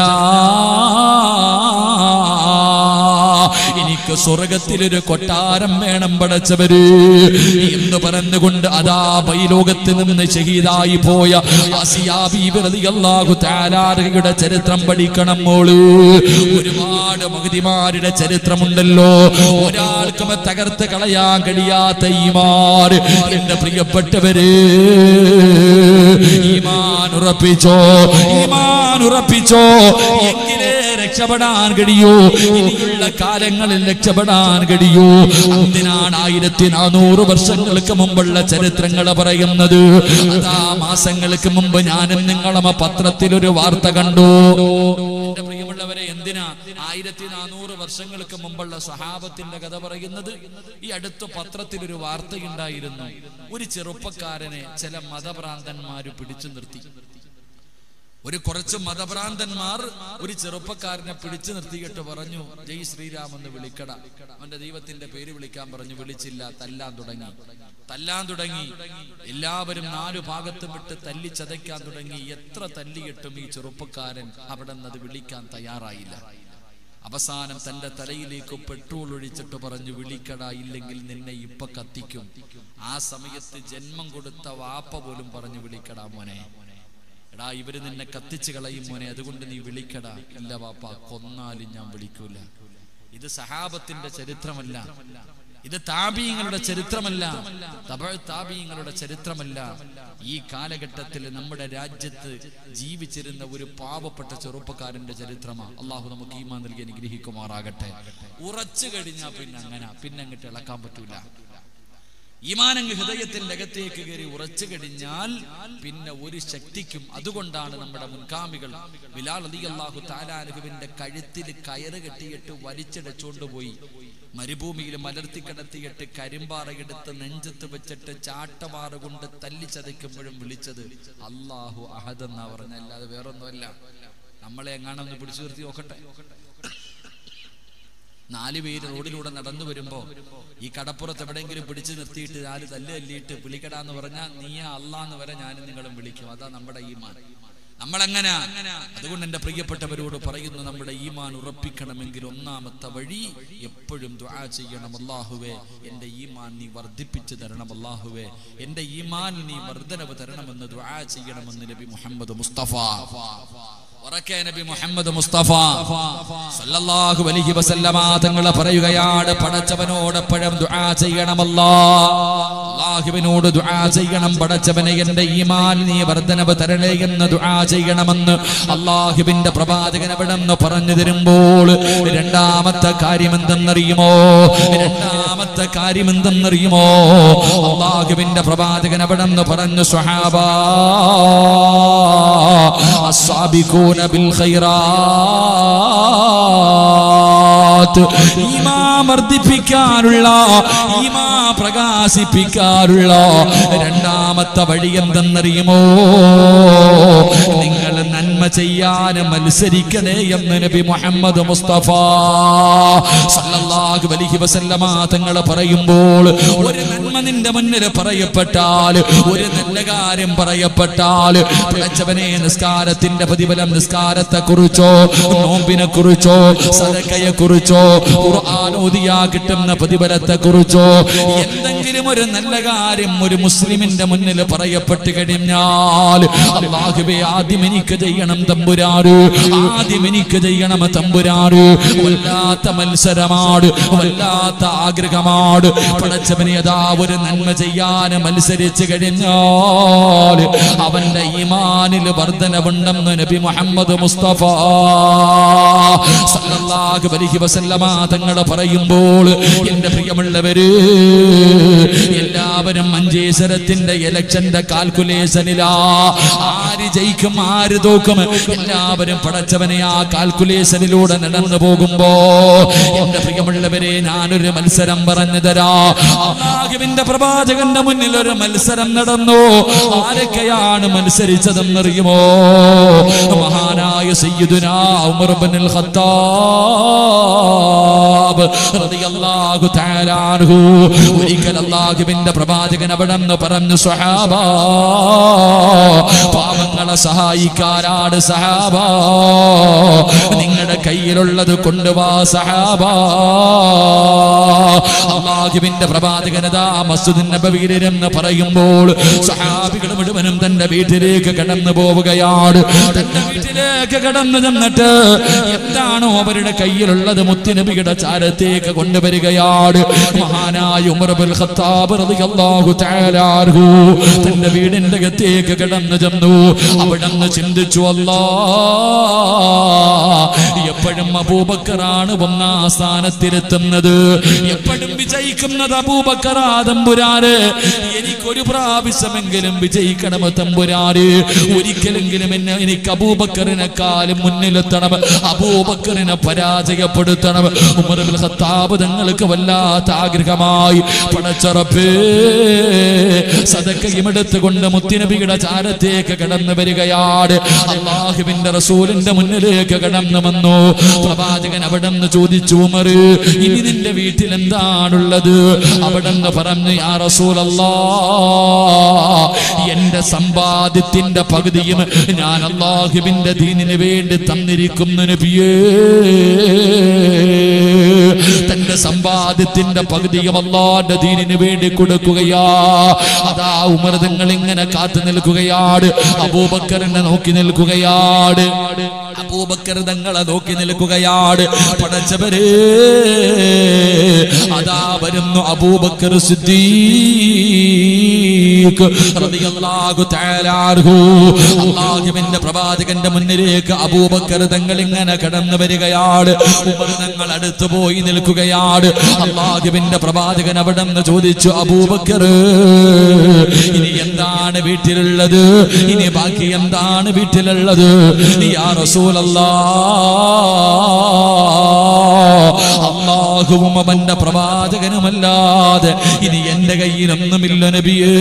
എനിക്ക് സ്വർഗത്തിലൊരു കൊട്ടാരം വേണം പടച്ചവര് എന്ന് പറഞ്ഞുകൊണ്ട് അതാ ബൈലോകത്ത് നിന്ന് ഷഹീദായി പോയ ആസിയ ബീബി റളിയല്ലാഹു തആല അൻഹയുടെ ചരിത്രം പഠിക്കണം മോള്. ഒരുപാട് മഹദിമാരുടെ ചരിത്രമുണ്ടല്ലോ, ഒരാൾക്കും തകർത്ത് കളയാൻ കഴിയാത്ത ഈമാൻ. എന്റെ പ്രിയപ്പെട്ടവര്, ഈമാൻ ഉറപ്പിച്ചോ, ഈമാൻ ഉറപ്പിച്ചോ, എങ്കിലേ രക്ഷപ്പെടാൻ കഴിയൂ, ഇനിയുള്ള കാലങ്ങളിൽ രക്ഷപ്പെടാൻ കഴിയൂ. എന്തിനാണ് 1400 വർഷങ്ങൾക്ക് മുമ്പുള്ള ചരിത്രങ്ങൾ പറയുന്നത്? അതാ മാസങ്ങൾക്ക് മുമ്പ് ഞാനും നിങ്ങളും പത്രത്തിലൊരു വാർത്ത കണ്ടു. എന്റെ പ്രിയമുള്ളവരെ, എന്തിനാ 1400 വർഷങ്ങൾക്ക് മുമ്പുള്ള സ്വഹാബത്തിന്റെ കഥ പറയുന്നത്? ഈ അടുത്ത പത്രത്തിലൊരു വാർത്തയുണ്ടായിരുന്നു. ഒരു ചെറുപ്പക്കാരനെ ചില മതഭ്രാന്തന്മാര് പിടിച്ചു നിർത്തി. കുറച്ച് മതഭ്രാന്തന്മാർ ഒരു ചെറുപ്പക്കാരനെ പിടിച്ചു നിർത്തിയിട്ട് പറഞ്ഞു, ജയ് ശ്രീരാം എന്ന് വിളിക്കട. അവന്റെ ദൈവത്തിന്റെ പേര് വിളിക്കാൻ പറഞ്ഞു. വിളിച്ചില്ല, തല്ലാൻ തുടങ്ങി. എല്ലാവരും 4 ഭാഗത്തും വിട്ട് തല്ലി ചതയ്ക്കാൻ തുടങ്ങി. എത്ര തല്ലിയിട്ടും ഈ ചെറുപ്പക്കാരൻ അവിടെ നിന്ന് വിളിക്കാൻ തയ്യാറായില്ല. അവസാനം തന്റെ തലയിലേക്ക് പെട്രോൾ ഒഴിച്ചിട്ട് പറഞ്ഞു, വിളിക്കട, ഇല്ലെങ്കിൽ നിന്നെ ഇപ്പൊ കത്തിക്കും. ആ സമയത്ത് ജന്മം കൊടുത്ത വാപ്പ പോലും പറഞ്ഞു, വിളിക്കടാ മോനെ, എടാ ഇവര് നിന്നെ കത്തിച്ചു കളയും മോനെ, അതുകൊണ്ട് നീ വിളിക്കടാ. ഇല്ല വാപ്പ, കൊന്നാലും ഞാൻ വിളിക്കൂല. ഇത് സഹാബത്തിന്റെ ചരിത്രമല്ല, ഇത് താബീങ്ങളുടെ ചരിത്രമല്ല, താബീങ്ങളുടെ ചരിത്രമല്ല. ഈ കാലഘട്ടത്തിൽ നമ്മുടെ രാജ്യത്ത് ജീവിച്ചിരുന്ന ഒരു പാവപ്പെട്ട ചെറുപ്പക്കാരന്റെ ചരിത്രമാണ്. അള്ളാഹു നമുക്ക് ഈമാൻ നൽകി അനുഗ്രഹിക്കുമാറാകട്ടെ. ഉറച്ചു കഴിഞ്ഞാൽ പിന്നെ അങ്ങോട്ട് ഇളക്കാൻ പറ്റൂല. ഈമാനങ്ങ് ഹൃദയത്തിന്റെ അകത്തേക്ക് കയറി ഉറച്ചു കഴിഞ്ഞാൽ പിന്നെ ഒരു ശക്തിക്കും. അതുകൊണ്ടാണ് നമ്മുടെ മുൻഗാമികൾ ബിലാൽ റളിയല്ലാഹു തആല അൻഹുവിന്റെ കഴുത്തിൽ കയറ് കെട്ടിയിട്ട് വലിച്ചിടച്ചുകൊണ്ടുപോയി മരുഭൂമിയിൽ മലർത്തി കിടത്തിയിട്ട് കരിമ്പാറയെടുത്ത് നെഞ്ചത്ത് വെച്ചിട്ട് ചാട്ടവാറ് കൊണ്ട് തല്ലിച്ചതയ്ക്കുമ്പോഴും വിളിച്ചത് അല്ലാഹു അഹദ് എന്നാ പറഞ്ഞ, അല്ലാതെ വേറൊന്നുമല്ല. നമ്മളെ എങ്ങാണെന്ന് പിടിച്ചു നിർത്തി നോക്കട്ടെ. 4 പേര് റോഡിലൂടെ നടന്നു വരുമ്പോ ഈ കടപ്പുറത്ത് എവിടെയെങ്കിലും പിടിച്ചു നിർത്തിയിട്ട് 4 തല്ലിയിട്ട് വിളിക്കടാന്ന് പറഞ്ഞാൽ നീയാ അല്ലാന്ന് വരെ ഞാനും നിങ്ങളും വിളിക്കും. അതാ നമ്മുടെ ഈമാൻ. നമ്മളെങ്ങനെ? അതുകൊണ്ട് എന്റെ പ്രിയപ്പെട്ടവരോട് പറയുന്നു, നമ്മുടെ ഈമാൻ ഉറപ്പിക്കണമെങ്കിൽ ഒന്നാമത്തെ വഴി എപ്പോഴും ദുആ ചെയ്യണം. അല്ലാഹുവേ, എന്റെ ഈമാൻ നീ വർദ്ധിപ്പിച്ചു തരണം. അല്ലാഹുവേ, എന്റെ ഈമാൻ നീ വർദ്ധനവ് തരണമെന്ന് ദുആ ചെയ്യണമെന്ന് നബി മുഹമ്മദ് മുസ്തഫ ഉറക്കെ നബി മുഹമ്മദ് മുസ്തഫ സല്ലല്ലാഹു അലൈഹി വസല്ലമ തങ്ങൾ പറയുകയാണ്, പടച്ചവനോട് എപ്പോഴും ദുആ ചെയ്യണമല്ലോ, അല്ലാഹുവിനോട് ദുആ ചെയ്യണം. പടച്ചവനെ എന്റെ ഈമാൻ നീ വർദ്ധനവ് തരണേ എന്ന് ദുആ ചെയ്യണമെന്ന് അല്ലാഹുവിന്റെ പ്രവാചകൻ അവിടെന്ന് പറഞ്ഞു തരുമ്പോൾ രണ്ടാമത്തെ കാര്യം എന്തെന്നറിയുമോ? അല്ലാഹുവിന്റെ പ്രവാചകൻ അവിടെന്ന് പറഞ്ഞു, സ്വഹാബാ അസ്സാബിഖൂന ബിൽ ഖൈറാത്ത്, ഈമാൻ വർദ്ധിപ്പിക്കാനുള്ള, ഈമാൻ പ്രകാശിപ്പിക്കാനുള്ള രണ്ടാമത്തെ വഴി എന്തെന്നറിയുമോ? നിങ്ങൾ നന്മ ചെയ്യാൻ മത്സരിക്കണേ എന്ന് നബി മുഹമ്മദ് മുസ്തഫ സല്ലല്ലാഹു അലൈഹി വസല്ലമ തങ്ങൾ പറയുമ്പോൾ, ഒരു നന്മ നിന്റെ മുന്നിൽ പറയപ്പെട്ടാൽ, ഒരു നല്ല കാര്യം പറയപ്പെട്ടാൽ, പടച്ചവനെ നിസ്കാരത്തിന്റെ പ്രതിഫലം, നിസ്കാരത്തെ കുറിച്ചോ നോമ്പിനെ കുറിച്ചോ സദഖയെ കുറിച്ചോ ഖുർആൻ ഓതിയാ കിട്ടുന്ന പ്രതിഫലത്തെ കുറിച്ചോ എന്തെങ്കിലും ഒരു നല്ല കാര്യം ഒരു മുസ്ലിമിന്റെ മുന്നിൽ പറയപ്പെട്ട് കഴിഞ്ഞാൽ, അല്ലാഹുവേ ആദ്യം എനിക്ക് ചെയ്യണം തമ്പുരാന്, ആദ്യം എനിക്ക് ചെയ്യണം തമ്പുരാന്. വല്ലാത്ത മത്സരമാണ്, വല്ലാത്ത ആഗ്രഹമാണ്. പടച്ചവനെ അതാ ഒരു നന്മ ചെയ്യാൻ മത്സരിച്ചു കഴിഞ്ഞാൽ അവന്റെ ഈമാനിൽ വർദ്ധനവുണ്ടെന്ന് നബി മുഹമ്മദ് മുസ്തഫ സല്ലല്ലാഹു അലൈഹി വസല്ലമ തങ്ങൾ പറയുമ്പോൾ, എന്റെ പ്രിയമുള്ളവര് എല്ലാവരും മഞ്ചേശ്വരത്തിന്റെ ഇലക്ഷന്റെ കാൽക്കുലേഷനിലാ. ആര് ജയിക്കും ആര് തോക്കും എല്ലാവരും പടച്ചവനെ ആ കാൽക്കുലേഷനിലൂടെ നടന്നു പോകുമ്പോ, എന്റെ പ്രിയമുള്ളവരെ ഞാനൊരു മത്സരം പറഞ്ഞു തരാ. അല്ലാഹുവിന്റെ പ്രവാചകന്റെ മുന്നിൽ ഒരു മത്സരം നടന്നു. ആരൊക്കെയാണ് മത്സരിച്ചതെന്നറിയുമോ? മഹാനായ സയ്യിദുനാ ഉമർ ഇബ്നുൽ ഖത്താബ് റളിയല്ലാഹു തആല അൻഹു. ഒരിക്കൽ അല്ലാഹുവിന്റെ പ്രവാചകൻ അവിടെന്ന് പറഞ്ഞു, സ്വഹാബാ പാവങ്ങളെ സഹായിക്കാനാണ് സഹാബാ, നിങ്ങളുടെ കയ്യിലുള്ളത് കൊണ്ടുവാ സഹാബാ. അല്ലാഹുവിന്റെ പ്രവാചകനതാ മസ്ജിദുൻ നബവിയിലിരുന്ന് പറയുമ്പോൾ സഹാബികൾ മുഴുവനും തന്റെ വീട്ടിലേക്ക് കടന്നു പോവുകയാണ്. തന്റെ വീട്ടിലേക്ക് കടന്നു ചെന്നിട്ട് എന്താണോ അവരുടെ കയ്യിലുള്ളത് മുത്തുനബിയുടെ ചാരത്തേക്ക് കൊണ്ടുവരികയാണ്. മഹാനായ ഉമർ ഇബ്നുൽ ഖത്താബ് റളിയല്ലാഹു തആല അൻഹു തന്റെ വീടിന്റെ അകത്തേക്ക് കടന്നു ചെന്നു. അവിടെന്ന് ചിന്തിച്ചു, അല്ലാഹ് എപ്പോഴും അബൂബക്കറാണ് ഒന്നാം സ്ഥാനത്തിലെത്തുന്നത്, എപ്പോഴും വിജയിക്കുന്നത് അബൂബക്കറാ തമ്പുരാന്. എനിക്കൊരു പ്രാവശ്യമെങ്കിലും വിജയിക്കണം തമ്പുരാന്, ഒരിക്കലെങ്കിലും എനിക്ക് അബൂബക്കറിനെക്കാളും മുന്നിലെത്തണം, അബൂബക്കറിനെ പരാജയപ്പെടുത്തണം. ഉമർ ഇബ്നുൽ ഖത്താബ് തങ്ങൾക്ക് വല്ലാത്ത ആഗ്രഹമായി. പടച്ചറപ്പേ സദഖയും എടുത്തുകൊണ്ട് മുത്തുനബിയുടെ ചാരത്തേക്ക് കടന്നു വരികയാണ്. അല്ലാഹുവിന്റെ റസൂലിന്റെ മുന്നിലേക്ക് കടന്നു വന്നു. പ്രവാചകൻ അവിടെന്ന് ചോദിച്ചു, ഉമർ ഇനി നിന്റെ വീട്ടിൽ എന്താണുള്ളത്? അവിടെന്ന് പറഞ്ഞു, യാ റസൂലല്ലാഹ് എന്റെ സമ്പാദ്യത്തിന്റെ പകുതിയും ഞാൻ അല്ലാഹുവിന്റെ ദീനിന് വേണ്ടി തന്നിരിക്കുന്നു നബിയേ. തന്റെ സമ്പാദ്യത്തിന്റെ പകുതിയും അല്ലാഹുവിന്റെ ദീനിന് വേണ്ടി കൊടുക്കുകയാ. അതാ ഉമർ തങ്ങൾ ഇങ്ങനെ കാത്തു നിൽക്കുകയാണ്, അബൂബക്കറിനെ നോക്കി നിൽക്കുകയാണ്, അബൂബക്കർ തങ്ങളെ നോക്കി നിൽക്കുകയാണ്. പടച്ചവരേ അതാ വരുന്നു അബൂബക്കർ സിദ്ദീഖ് റളിയല്ലാഹു തആല അൻഹു. അല്ലാഹുവിന്റെ പ്രവാചകന്റെ മുന്നിലേക്ക് അബൂബക്കർ തങ്ങൾ ഇങ്ങനെ കടന്നു വരികയാണ്. ഉമർ തങ്ങൾ അടുത്തു പോയി നിൽക്കുകയാണ്. അല്ലാഹുവിന്റെ പ്രവാചകൻ അവിടെ നിന്ന് ചോദിച്ചു, അബൂബക്കർ ഇനി എന്താണ് വീട്ടിലുള്ളത്? ഇനി ബാക്കി എന്താണ് വീട്ടിലുള്ളത്? യാ റസൂലല്ലാഹ് അല്ലാഹുവും അവന്റെ പ്രവാചകനുമല്ലാതെ ഇനി എന്റെ കയ്യിലൊന്നുമില്ല നബിയേ.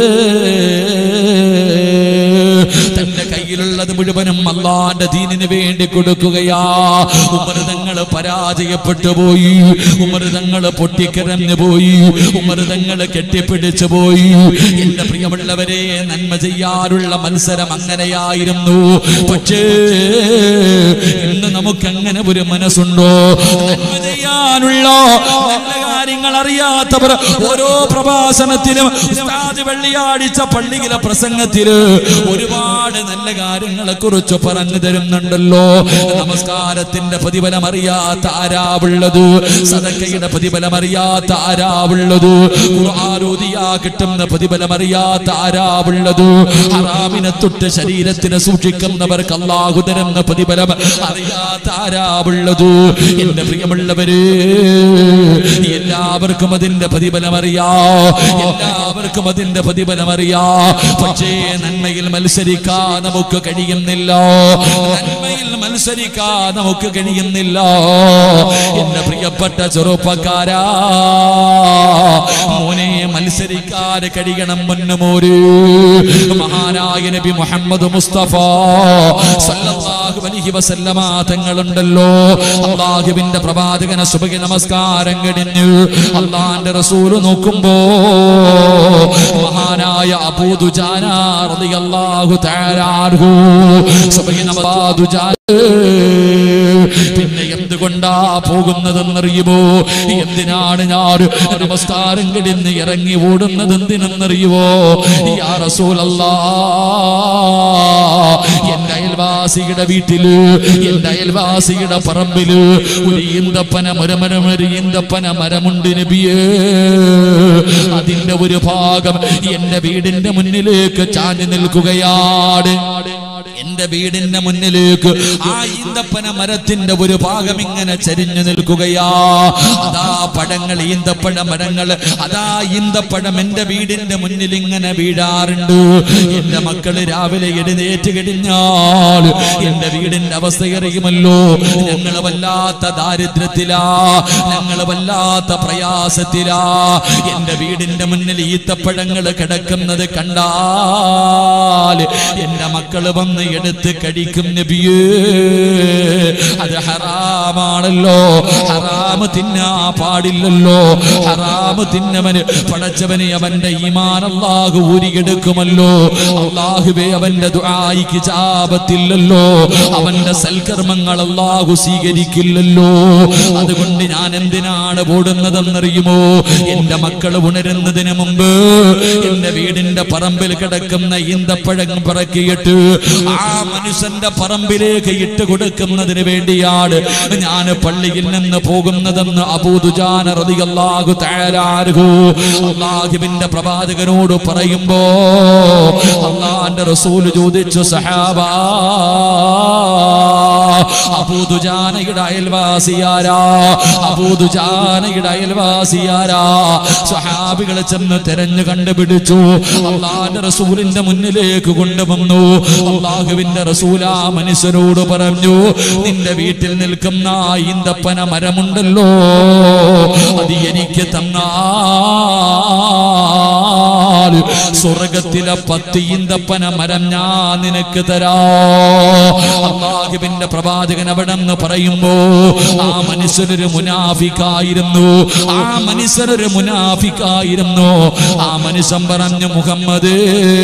തന്റെ കയ്യിലുള്ളത് മുഴുവനും അല്ലാഹുവിന്റെ ദീനിന് വേണ്ടി കൊടുക്കുകയാ. ഉമർ തങ്ങൾ പരാജയപ്പെട്ടു പോയി, ഉമർ തങ്ങൾ പൊട്ടിക്കരഞ്ഞു പോയി, ഉമർ തങ്ങൾ കെട്ടിപ്പിടിച്ചു പോയി. എന്റെ പ്രിയമുള്ളവരെ, നന്മ ചെയ്യാനുള്ള മത്സരം അങ്ങനെയായിരുന്നു. പക്ഷേ ഇന്ന് നമുക്ക് അങ്ങനെ ഒരു മനസ്സുണ്ടോ? നന്മ ചെയ്യാനുള്ള നല്ല കാര്യങ്ങൾ അറിയാത്തവർ ഓരോ പ്രഭാഷണത്തിലും ഉസ്താദ് വെള്ളിയാഴ്ച പള്ളിയിലെ പ്രസംഗത്തില് ഒരുപാട് നല്ല കാര്യങ്ങൾ കാര്യങ്ങളെ കുറിച്ച് പറഞ്ഞു തരുന്നുണ്ടല്ലോ. നമസ്കാരത്തിന്റെ പ്രതിഫലം അറിയാത്ത ആരാവുള്ളത്? സദഖയുടെ പ്രതിഫലം അറിയാത്ത ആരാവുള്ളത്? ഖുർആൻ ഓതിയാ കിട്ടുന്ന പ്രതിഫലം അറിയാത്ത ആരാവുള്ളത്? ഹറാമിനെ തൊട്ട് ശരീരത്തിനെ സൂക്ഷിക്കുന്നവർക്ക് അല്ലാഹു തരുന്ന പ്രതിഫലം അറിയാത്ത ആരാവുള്ളത്? എന്റെ പ്രിയമുള്ളവര്, എല്ലാവർക്കും അതിന്റെ പ്രതിഫലം അറിയാം, എല്ലാവർക്കും അതിന്റെ പ്രതിഫലം അറിയാം. പക്ഷേ നന്മയിൽ മത്സരിക്കാൻ നമുക്ക് കഴിയുന്നില്ല, നന്മയിൽ മത്സരിക്കാൻ നമുക്ക് കഴിയുന്നില്ല. എന്റെ പ്രിയപ്പെട്ട ചെറുപ്പക്കാരാ, മോനെ മത്സരിക്കാൻ കഴിയണം. മുന്നമോര് മഹാനായ നബി മുഹമ്മദ് മുസ്തഫ സല്ലല്ലാഹു അലൈഹി വസല്ലമ തങ്ങളുണ്ടല്ലോ. അല്ലാഹുവിന്റെ പ്രവാചകനെ സുബഹി നമസ്കാരം കഴിഞ്ഞു അല്ലാഹുവിന്റെ റസൂൽ നോക്കുമ്പോ മഹാനായ അബൂ ദുജാന റളിയല്ലാഹു തആല അൻഹു സുബഹി നമസ്കാരം പിന്നെ എന്തുകൊണ്ടാ പോകുന്നതെന്നറിയുമോ? എന്തിനാണ് ഞാൻ നമസ്കാരം കഴിഞ്ഞ് ഇറങ്ങി ഓടുന്നത് എന്തിനെന്നറിയുമോ? യാ റസൂലല്ലാഹ്, എന്റെ അയൽവാസിയുടെ വീട്ടില്, എന്റെ അയൽവാസിയുടെ പറമ്പില് ഒരു ഈന്തപ്പന മരമുണ്ട് നബിയേ. അതിന്റെ ഒരു ഭാഗം എന്റെ വീടിന്റെ മുന്നിലേക്ക് ചാഞ്ഞു നിൽക്കുകയാണ്. എന്റെ വീടിന്റെ മുന്നിലേക്ക് ആ ഈന്തപ്പന മരത്തിന്റെ ഒരു ഭാഗം ഇങ്ങനെ ചരിഞ്ഞു നിൽക്കുകയാ. അതാ പഴങ്ങൾ, ഈന്തപ്പഴ മരങ്ങൾ, അതാ ഈന്തപ്പഴം എന്റെ വീടിന്റെ മുന്നിൽ ഇങ്ങനെ വീഴാറുണ്ട്. എന്റെ മക്കള് രാവിലെ എഴുന്നേറ്റ് കഴിഞ്ഞാൽ എന്റെ വീടിന്റെ അവസ്ഥ അറിയുമല്ലോ. ഞങ്ങൾ വല്ലാത്ത ദാരിദ്ര്യത്തിലാ, ഞങ്ങൾ വല്ലാത്ത പ്രയാസത്തിലാ. എന്റെ വീടിന്റെ മുന്നിൽ ഈത്തപ്പഴങ്ങൾ കിടക്കുന്നത് കണ്ടാൽ എന്റെ മക്കള് വന്ന് എടുത്ത് കഴിക്കും നബിയേ. അത് ഹറാമാണല്ലോ, ഹറാമ് തിന്നാ പാടില്ലല്ലോ. ഹറാമ് തിന്നവന് പടച്ചവന് അവന്റെ ഈമാൻ അല്ലാഹു ഊരിയെടുക്കുമല്ലോ. അല്ലാഹുവേ, അവന്റെ ദുആയിക്ക് ഇജാബത്തില്ലല്ലോ, അവന്റെ സൽക്കർമ്മങ്ങൾ അല്ലാഹു സ്വീകരിക്കില്ലല്ലോ. അതുകൊണ്ട് ഞാൻ എന്തിനാണ് ഓടുന്നതെന്നറിയുമോ? എന്റെ മക്കൾ ഉണരുന്നതിന് മുമ്പ് എന്റെ വീടിന്റെ പറമ്പിൽ കിടക്കുന്ന ഈന്തപ്പഴം പറക്കിയിട്ട് ആ മനുഷ്യന്റെ പറമ്പിലേക്ക് ഇട്ട് കൊടുക്കുന്നതിന് വേണ്ടിയാണ് ഞാൻ പള്ളിയിൽ നിന്ന് പോകുന്നതെന്ന് അബൂ ദുജാന റളിയല്ലാഹു തആല അൻഹു അല്ലാഹുവിന്റെ പ്രവാചകനോട് പറയുമ്പോ അല്ലാഹുവിന്റെ റസൂൽ ചോദിച്ചു, സഹാബാ, അബൂ ദുജാനയുടെ അയൽവാസിയാരാ? അബൂ ദുജാനയുടെ അയൽവാസിയാരാ? സ്വഹാബികളെ ചെന്ന് തെരഞ്ഞു കണ്ടുപിടിച്ചു. അല്ലാഹുവിന്റെ റസൂലിന്റെ മുന്നിലേക്ക് കൊണ്ടുവന്നു. അല്ലാഹുവിന്റെ റസൂൽ ആ മനുഷ്യനോട് പറഞ്ഞു, നിന്റെ വീട്ടിൽ നിൽക്കുന്ന ഈന്തപ്പന മരമുണ്ടല്ലോ, അത് എനിക്ക് തന്നാൽ സ്വർഗത്തിലെ 10 ഈന്തപ്പന മരം ഞാൻ നിനക്ക് തരാ. അല്ലാഹുവിന്റെ പ്രവാചകൻ അവിടെ നിന്ന് പറയുമ്പോ ആ മനുഷ്യനൊരു മുനാഫിക്കായിരുന്നു, ആ മനുഷ്യനൊരു മുനാഫിക്കായിരുന്നു. ആ മനുഷ്യൻ പറഞ്ഞു, മുഹമ്മദ്,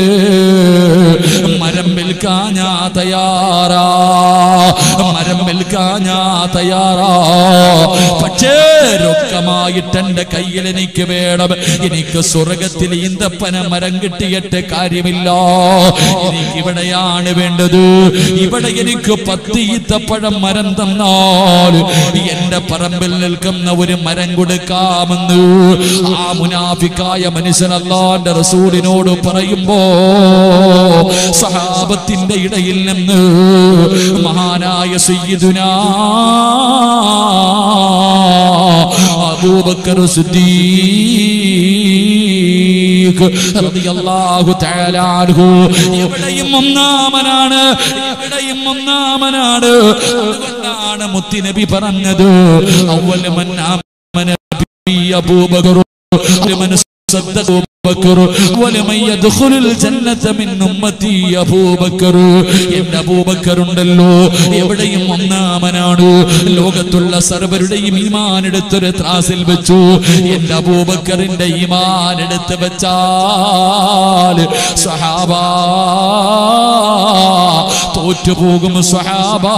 മരം വിൽക്കാൻ ഞാൻ തയ്യാറാ, മരം വിൽക്കാൻ ഞാൻ തയ്യാറാ. പക്ഷേ രൊക്കമായിട്ട് എന്റെ കയ്യിൽ എനിക്ക് വേണം. എനിക്ക് സ്വർഗത്തിൽ ഈന്തപ്പന മരം കിട്ടിയിട്ട് കാര്യമില്ല. എനിക്കിവിടെയാണ് വേണ്ടത്. ഇവിടെ എനിക്ക് 10 ഈത്തപ്പഴം മരം തന്നാൽ എന്റെ പറമ്പിൽ നിൽക്കുന്ന ഒരു മരം കൊടുക്കാമെന്ന് ആ മുനാഫിക്കായ മനുഷ്യൻ അല്ലാഹുവിന്റെ റസൂലിനോട് പറയുമ്പോ സഹാബത്തിന്റെ ഇടയിൽ നിന്ന് മഹാനായ സയ്യിദുനാ അബൂബക്കർ സിദ്ദീഖ് റളിയല്ലാഹു തആല അൻഹു എവിടെയും ഒന്നാമനാണ്, എവിടെയും ഒന്നാമനാണ്. അതുകൊണ്ടാണ് മുത്തുനബി പറഞ്ഞത്, അവ്വൽ മൻ ആമന ബി അബൂബക്കർ വമൻ സദ്ദഖ ബക്കർ വലമൻ യദ്ഖുലുൽ ജന്നത മിൻ ഉമ്മത്തി അബൂബക്കർ. എന്റെ അബൂബക്കർ ഉണ്ടല്ലോ, എവിടെയും ഒന്നാമനാണ്. ലോകത്തുള്ള സർവരുടെയും ഈമാൻ എടുത്തൊരു ത്രാസിൽ വെച്ചു. എന്റെ അബൂബക്കറിന്റെ ഈമാൻ എടുത്ത് വെച്ചാൽ സ്വഹാബാ തോറ്റുപോകും. സ്വഹാബാ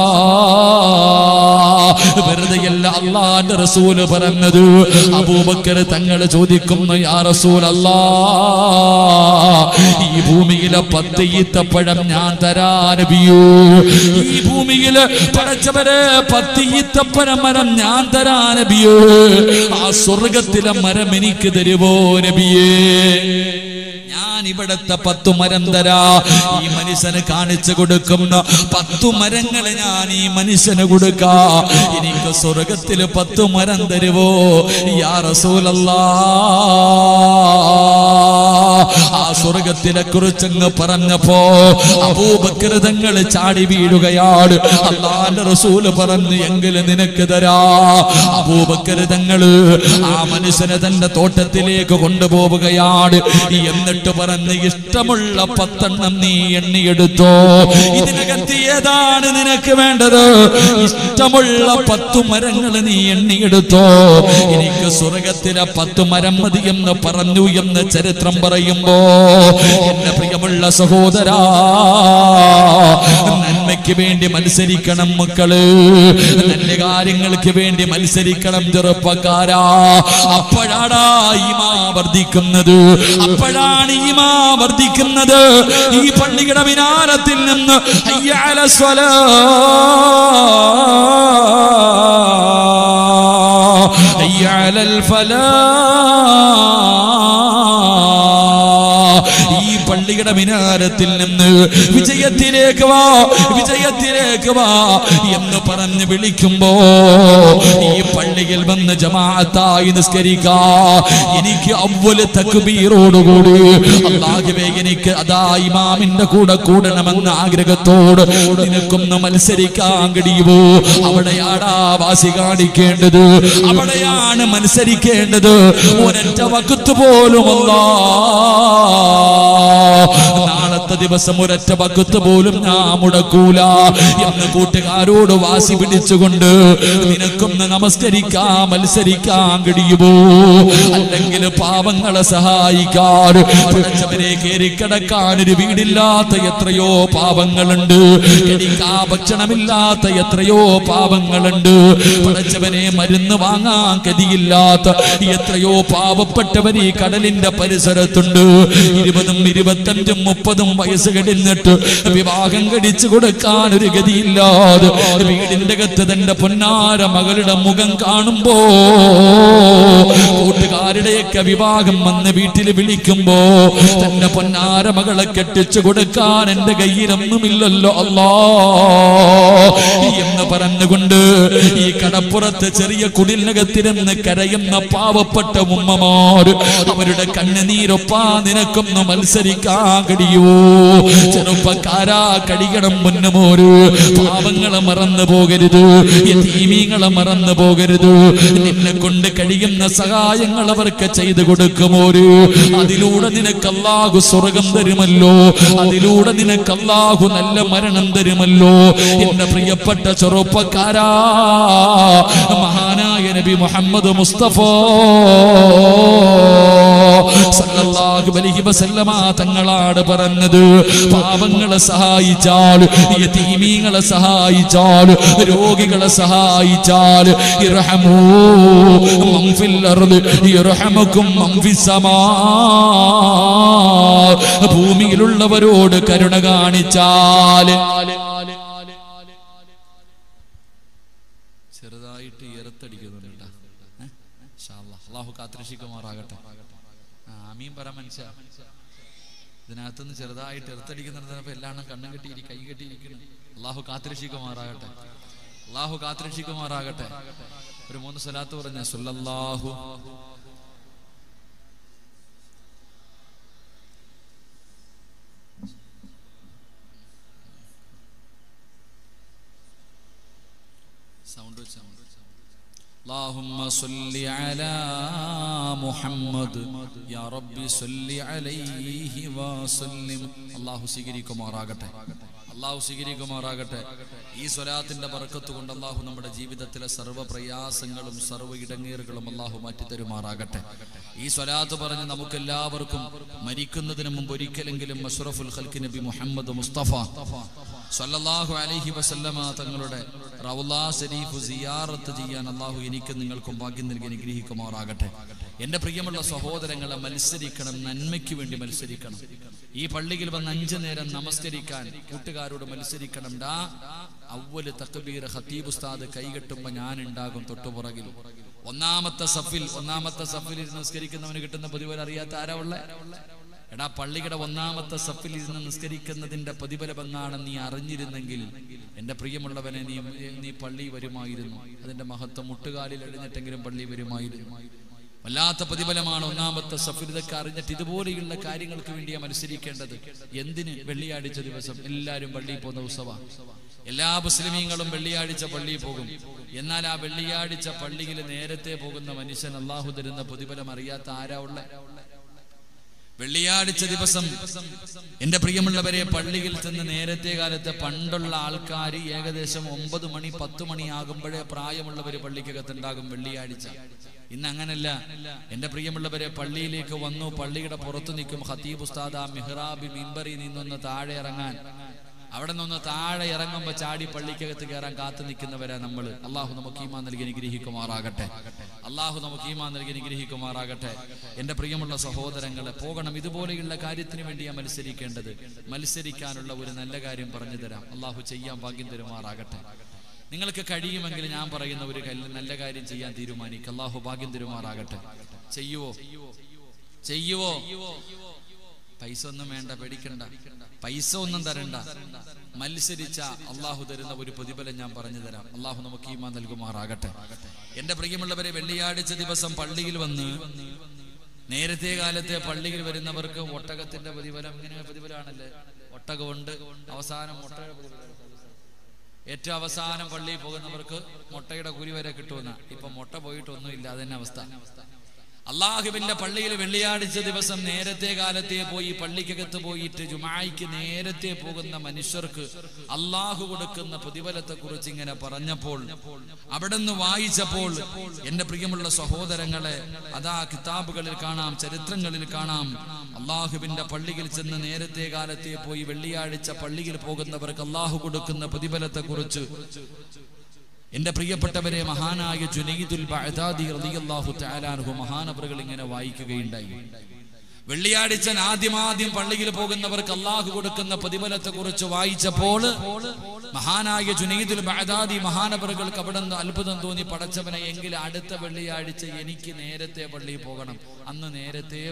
വെറുതെയല്ല അല്ലാഹുവിന്റെ റസൂൽ പറഞ്ഞത്. അബൂബക്കർ തങ്ങൾ ചോദിക്കുന്നു, യാ റസൂലല്ലാഹ്, ഈ ഭൂമിയിലെ 10 ഈത്തപ്പഴം ഞാൻ തരാ നബിയേ. ഈ ഭൂമിയിലെ പടച്ചവരെ 10 ഈത്തപ്പഴം മരം ഞാൻ തരാ നബിയേ. ആ സ്വർഗത്തിലെ മരം എനിക്ക് തരുവോ നബിയേ? ഞാൻ ഇവിടത്തെ 10 മരം തരാ. ഈ മനുഷ്യന് കാണിച്ചു കൊടുക്കുന്ന 10 മരങ്ങളെ ഞാൻ ഈ മനുഷ്യന് കൊടുക്കാ. എനിക്ക് സ്വർഗത്തില് 10 മരം തരുവോ യാ റസൂലല്ലാഹ്? ആ സ്വർഗത്തിനെ കുറിച്ചങ്ങ് പറഞ്ഞപ്പോ അബൂബക്കർ തങ്ങൾ ചാടി വീഴുകയാണ്. അല്ലാഹുവിന്റെ റസൂല് പറഞ്ഞു എങ്കിലും നിനക്ക് തരാ. അബൂബക്കർ തങ്ങള് ആ മനുഷ്യനെ തന്റെ തോട്ടത്തിലേക്ക് കൊണ്ടുപോവുകയാണ്. എന്നിട്ട് പറഞ്ഞ് ഇഷ്ടമുള്ള 10 എണ്ണം നീ എണ്ണിയെടുത്തോ. ഇതിനകത്ത് ഏതാണ് നിനക്ക് വേണ്ടത്? ഇഷ്ടമുള്ള 10 മരങ്ങൾ നീ എണ്ണിയെടുത്തോ. എനിക്ക് സ്വർഗത്തിലെ 10 മരം മതി എന്ന് പറഞ്ഞു എന്ന് ചരിത്രം പറയുമ്പോ എന്റെ പ്രിയമുള്ള സഹോദരാ, നന്മയ്ക്ക് വേണ്ടി മത്സരിക്കണം മക്കള്. നല്ല കാര്യങ്ങൾക്ക് വേണ്ടി മത്സരിക്കണം ചെറുപ്പക്കാരാ. അപ്പോഴാണ് ഈമാൻ വർദ്ധിക്കുന്നത്. അപ്പോഴാണ് ഈമാൻ വർദ്ധിക്കുന്നത്. ഈ പള്ളിയുടെ മിനാരത്തിൽ നിന്ന് ഹയ്യ അലൽ സ്വലാഹ് ഹയ്യ അലൽ ഫലാഹ്, ഈ പള്ളിയുടെ മിനാരത്തിൽ നിന്ന് വിജയത്തിലേക്ക് വാ, വിജയത്തിലേക്ക് വാ എന്ന് പറഞ്ഞ് വിളിക്കുമ്പോ ഈ പള്ളിയിൽ വന്ന് ജമാഅത്തായി നിസ്കരിക്കാ. എനിക്ക് അവ്വല് തക്ബീറോടുകൂടി അല്ലാഹുവേ എനിക്ക് അതാ ഇമാമിന്റെ കൂടെ കൂടണമെന്ന ആഗ്രഹത്തോട് നിനക്കൊന്ന് മത്സരിക്കാൻ കഴിയുമോ? അവിടെയാടാ വാസി കാണിക്കേണ്ടത്, അവിടെയാണ് മത്സരിക്കേണ്ടത്. ഒരൊറ്റ വഖ്ത് പോലും നാളത്തെ ദിവസം ഒരൊറ്റ വഖ്ത് പോലും ഞാൻ മുടക്കൂല എന്ന് കൂട്ടുകാരോട് വാശി പിടിച്ചുകൊണ്ട് നിനക്കൊന്ന് നമസ്കരിക്കാൻ മത്സരിക്കാൻ കഴിയുമോ? അല്ലെങ്കിൽ പാവങ്ങളെ സഹായിക്കാൻ പഠിച്ചവരെ കയറിക്കിടക്കാൻ ഒരു വീടില്ലാത്ത എത്രയോ പാവങ്ങളുണ്ട്. കഴിക്കാൻ ഭക്ഷണമില്ലാത്ത എത്രയോ പാവങ്ങളുണ്ട്. പഠിച്ചവനെ മരുന്ന് വാങ്ങാൻ ഗതിയില്ലാത്ത എത്രയോ പാവപ്പെട്ടവർ ഈ കടലിന്റെ പരിസരത്തുണ്ട്. 20, 25, 30 വയസ്സ് കഴിഞ്ഞിട്ട് വിവാഹം കഴിച്ചു കൊടുക്കാൻ ഒരു ഗതിയില്ലാതെ വീടിന്റെ അകത്ത് തന്റെ പൊന്നാര മകളുടെ മുഖം കാണുമ്പോ കൂട്ടുകാരുടെയൊക്കെ വിവാഹം വന്ന് വീട്ടിൽ വിളിക്കുമ്പോ തന്റെ പൊന്നാര മകളെ കെട്ടിച്ചു കൊടുക്കാൻ എന്റെ കയ്യിലൊന്നുമില്ലല്ലോ അല്ലാ എന്ന് പറഞ്ഞുകൊണ്ട് ഈ കടപ്പുറത്ത് ചെറിയ കുടിലിനകത്തിരുന്ന് കരയുന്ന പാവപ്പെട്ട ഉമ്മമാര് അവരുടെ കണ്ണുനീരൊപ്പാ നിനക്കൊന്ന് മത്സരിക്കാൻ കഴിയുമോ? ചെറുപ്പക്കാരാ, കഴിയണം മുന്നമോര്. പാവങ്ങളെ മറന്നു പോകരുത്, യതീമീങ്ങളെ മറന്നു പോകരുത്. നിന്നെ കൊണ്ട് കഴിയുന്ന സഹായങ്ങൾ അവർക്ക് ചെയ്തു കൊടുക്കുമോര്. അതിലൂടെ നിനക്ക് അല്ലാഹു സ്വർഗം തരുമല്ലോ, അതിലൂടെ നിനക്ക് അല്ലാഹു നല്ല മരണം തരുമല്ലോ. എന്റെ പ്രിയപ്പെട്ട ചെറുപ്പക്കാരാ, മഹാനായ നബി മുഹമ്മദ് മുസ്തഫ സല്ലല്ലാഹു അലൈഹി വസല്ലമ തങ്ങളാണ് പറഞ്ഞത്, പാവങ്ങളെ സഹായിച്ചാൽ, യതീമീങ്ങളെ സഹായിച്ചാൽ, രോഗികളെ സഹായിച്ചാൽ ഇർഹമൂ മൻ ഫിൽ അർദ് യർഹമുകും മൻ ഫിസ് സമാ, ഭൂമിയിലുള്ളവരോട് കരുണ കാണിച്ചാൽ. ചെറുതായിട്ട് ഇരത്തടിക്കുന്നുണ്ട്. ഇൻഷാ അല്ലാഹ് അല്ലാഹു കാത്തിരക്ഷിക്കുമാറാകട്ടെ. ആമീൻ പറ മനുഷ്യ. ഇതിനകത്തുനിന്ന് ചെറുതായിട്ട് ഇരത്തടിക്കുന്നുണ്ടപ്പോ എല്ലാവരും കണ്ണും കെട്ടിയിരിക്കും, കൈ കെട്ടിയിരിക്കണം. അല്ലാഹു കാത്തിരക്ഷിക്കുമാറാകട്ടെ, അല്ലാഹു കാത്തിരക്ഷിക്കുമാറാകട്ടെ. ഒരു 3 സ്വലാത്ത് പറഞ്ഞ സല്ലല്ലാഹു സൗണ്ട് വെച്ച് اللهم صل على محمد يا رب صل عليه وسلم. അല്ലാഹു സ്വീകരിക്കുമാറാകട്ടെ. അള്ളാഹു സ്വീകരിക്കുമാറാകട്ടെ. ഈ സ്വലാത്തിന്റെ ബർക്കത്ത് കൊണ്ട് അള്ളാഹു നമ്മുടെ ജീവിതത്തിലെ സർവ്വ പ്രയാസങ്ങളും സർവ്വ ഇടങ്ങേറുകളും അള്ളാഹു മാറ്റിത്തരുമാറാകട്ടെ. ഈ സ്വലാത്ത് പറഞ്ഞ് നമുക്കെല്ലാവർക്കും മരിക്കുന്നതിന് മുമ്പ് ഒരിക്കലെങ്കിലും അഷ്റഫുൽ ഖൽഖ് നബി മുഹമ്മദ് മുസ്തഫ സ്വല്ലല്ലാഹു അലൈഹി വസല്ലമ തങ്ങളുടെ റൗളാ ശരീഫ് സിയാറത്ത് ചെയ്യാൻ അള്ളാഹു എനിക്കും നിങ്ങൾക്കും ഭാഗ്യം നൽകി അനുഗ്രഹിക്കുമാറാകട്ടെ. എന്റെ പ്രിയമുള്ള സഹോദരങ്ങളെ, മത്സരിക്കണം, നന്മയ്ക്ക് വേണ്ടി മത്സരിക്കണം. ഈ പള്ളിയിൽ വന്ന് 5 നേരം നമസ്കരിക്കാൻ കൂട്ടുകാരോട് മത്സരിക്കണം. അവ്വല് തക്ബീർ ഖതീബ് ഉസ്താദ് കൈകെട്ടുമ്പോ ഞാൻ ഉണ്ടാകും തൊട്ടുപുറകിൽ. ഒന്നാമത്തെ സഫിൽ ഇരുന്ന് നിസ്കരിക്കുന്നവന് കിട്ടുന്ന പ്രതിഫലം അറിയാത്ത ആരാ ഉള്ളേ? എടാ, പള്ളിയുടെ ഒന്നാമത്തെ സഫിൽ ഇരുന്ന് നിസ്കരിക്കുന്നതിന്റെ പ്രതിഫലമെന്നാണ് നീ അറിഞ്ഞിരുന്നെങ്കിൽ എന്റെ പ്രിയമുള്ളവനെ, നീ പള്ളി വരുമായിരുന്നു. അതിന്റെ മഹത്വം മുട്ടുകാലിൽ എഴുന്നിട്ടെങ്കിലും പള്ളി വരുമായിരുന്നു. വല്ലാത്ത പ്രതിഫലമാണ് ഒന്നാമത്തെ സഫിൽ. ഇതൊക്കെ അറിഞ്ഞിട്ട് ഇതുപോലെയുള്ള കാര്യങ്ങൾക്ക് വേണ്ടിയാണ് മത്സരിക്കേണ്ടത്. എന്തിന്? വെള്ളിയാഴ്ച ദിവസം എല്ലാവരും പള്ളിയിൽ പോകുന്ന ഉത്സവമാണ്. എല്ലാ മുസ്ലിമീങ്ങളും വെള്ളിയാഴ്ച പള്ളിയിൽ പോകും. എന്നാൽ ആ വെള്ളിയാഴ്ച പള്ളിയിൽ നേരത്തെ പോകുന്ന മനുഷ്യൻ അള്ളാഹു തരുന്ന പ്രതിഫലം അറിയാത്ത ആരാ ഉള്ളേ? വെള്ളിയാഴ്ച ദിവസം എന്റെ പ്രിയമുള്ളവരെ, പള്ളിയിൽ ചെന്ന് നേരത്തെ കാലത്ത് പണ്ടുള്ള ആൾക്കാർ ഏകദേശം 9 മണി 10 മണി ആകുമ്പോഴേ പ്രായമുള്ളവര് പള്ളിക്കകത്തുണ്ടാകും വെള്ളിയാഴ്ച. ഇന്ന് അങ്ങനല്ല. എന്റെ പ്രിയമുള്ളവരെ, പള്ളിയിലേക്ക് വന്നു, പള്ളിയുടെ പുറത്തു നിൽക്കും ഖതീബ് ഉസ്താദ്. ആ മിഹ്റാബി മിമ്പറിൽ നിന്നൊന്ന് താഴെ ഇറങ്ങാൻ, അവിടെ നിന്ന് താഴെ ഇറങ്ങുമ്പോ ചാടി പള്ളിക്കകത്ത് കയറാൻ കാത്തു നിൽക്കുന്നവരാ നമ്മൾ. അള്ളാഹു നമുക്ക് ഈമാൻ നൽകി അനുഗ്രഹിക്കുമാറാകട്ടെ. എന്റെ പ്രിയമുള്ള സഹോദരങ്ങളെ, പോകണം. ഇതുപോലെയുള്ള കാര്യത്തിന് വേണ്ടിയാണ് മത്സരിക്കേണ്ടത്. മത്സരിക്കാനുള്ള ഒരു നല്ല കാര്യം പറഞ്ഞു തരാം. അള്ളാഹു ചെയ്യാൻ ഭാഗ്യം തരുമാറാകട്ടെ. നിങ്ങൾക്ക് കഴിയുമെങ്കിൽ ഞാൻ പറയുന്ന ഒരു നല്ല കാര്യം ചെയ്യാൻ തീരുമാനിക്കുക. അള്ളാഹു ഭാഗ്യം തരുമാറാകട്ടെ. ചെയ്യുവോ? പൈസ ഒന്നും വേണ്ട, പേടിക്കണ്ട, പൈസ ഒന്നും തരണ്ട. മത്സരിച്ച അള്ളാഹു തരുന്ന ഒരു പ്രതിഫലം ഞാൻ പറഞ്ഞു തരാം. അള്ളാഹു നമുക്ക് ഈമാൻ നൽകുമാറാകട്ടെ. എന്റെ പ്രിയമുള്ളവരെ, വെള്ളിയാഴ്ച ദിവസം പള്ളിയിൽ വന്ന് നേരത്തെ കാലത്തെ പള്ളിയിൽ വരുന്നവർക്ക് ഒട്ടകത്തിന്റെ പ്രതിഫലം ഇങ്ങനെ പ്രതിഫലമാണല്ലേ? ഒട്ടകമുണ്ട്, അവസാനം മുട്ടയുടെ പ്രതിഫലം. ഏറ്റവും അവസാനം പള്ളിയിൽ പോകുന്നവർക്ക് മുട്ടയുടെ കുരി വരെ കിട്ടുമെന്ന. ഇപ്പൊ മുട്ട പോയിട്ടൊന്നുമില്ല, അതന്നെ അവസ്ഥ. അള്ളാഹുവിന്റെ പള്ളിയിൽ വെള്ളിയാഴ്ച ദിവസം നേരത്തെ കാലത്തെ പോയി പള്ളിക്കകത്ത് പോയിട്ട് ജുമായിക്ക് നേരത്തെ പോകുന്ന മനുഷ്യർക്ക് അള്ളാഹു കൊടുക്കുന്ന പ്രതിഫലത്തെ കുറിച്ച് ഇങ്ങനെ പറഞ്ഞപ്പോൾ, അവിടെ നിന്ന് വായിച്ചപ്പോൾ എന്റെ പ്രിയമുള്ള സഹോദരങ്ങളെ, അതാ കിതാബുകളിൽ കാണാം, ചരിത്രങ്ങളിൽ കാണാം, അള്ളാഹുവിന്റെ പള്ളിയിൽ ചെന്ന് നേരത്തെ കാലത്തെ പോയി വെള്ളിയാഴ്ച പള്ളിയിൽ പോകുന്നവർക്ക് അള്ളാഹു കൊടുക്കുന്ന പ്രതിഫലത്തെ കുറിച്ച് എന്റെ പ്രിയപ്പെട്ടവരെ, മഹാനായ ജുനൈദുൽ ബഅദാദി റളിയല്ലാഹു തആല അൻഹു മഹാനവറുകൾ ഇങ്ങനെ വായിക്കുകയുണ്ടായി. വെള്ളിയാഴ്ച ആദ്യം പള്ളിയിൽ പോകുന്നവർക്ക് അള്ളാഹു കൊടുക്കുന്ന പ്രതിഫലത്തെ കുറിച്ച് വായിച്ചപ്പോൾ മഹാനായ ജുനൈദുൽ ബഅദാദി മഹാനവറുകൾക്ക് അവിടെ നിന്ന് അത്ഭുതം തോന്നി. പടച്ചവനെ, എങ്കിൽ അടുത്ത വെള്ളിയാഴ്ച എനിക്ക് നേരത്തെ പള്ളിയിൽ പോകണം. അന്ന് നേരത്തെ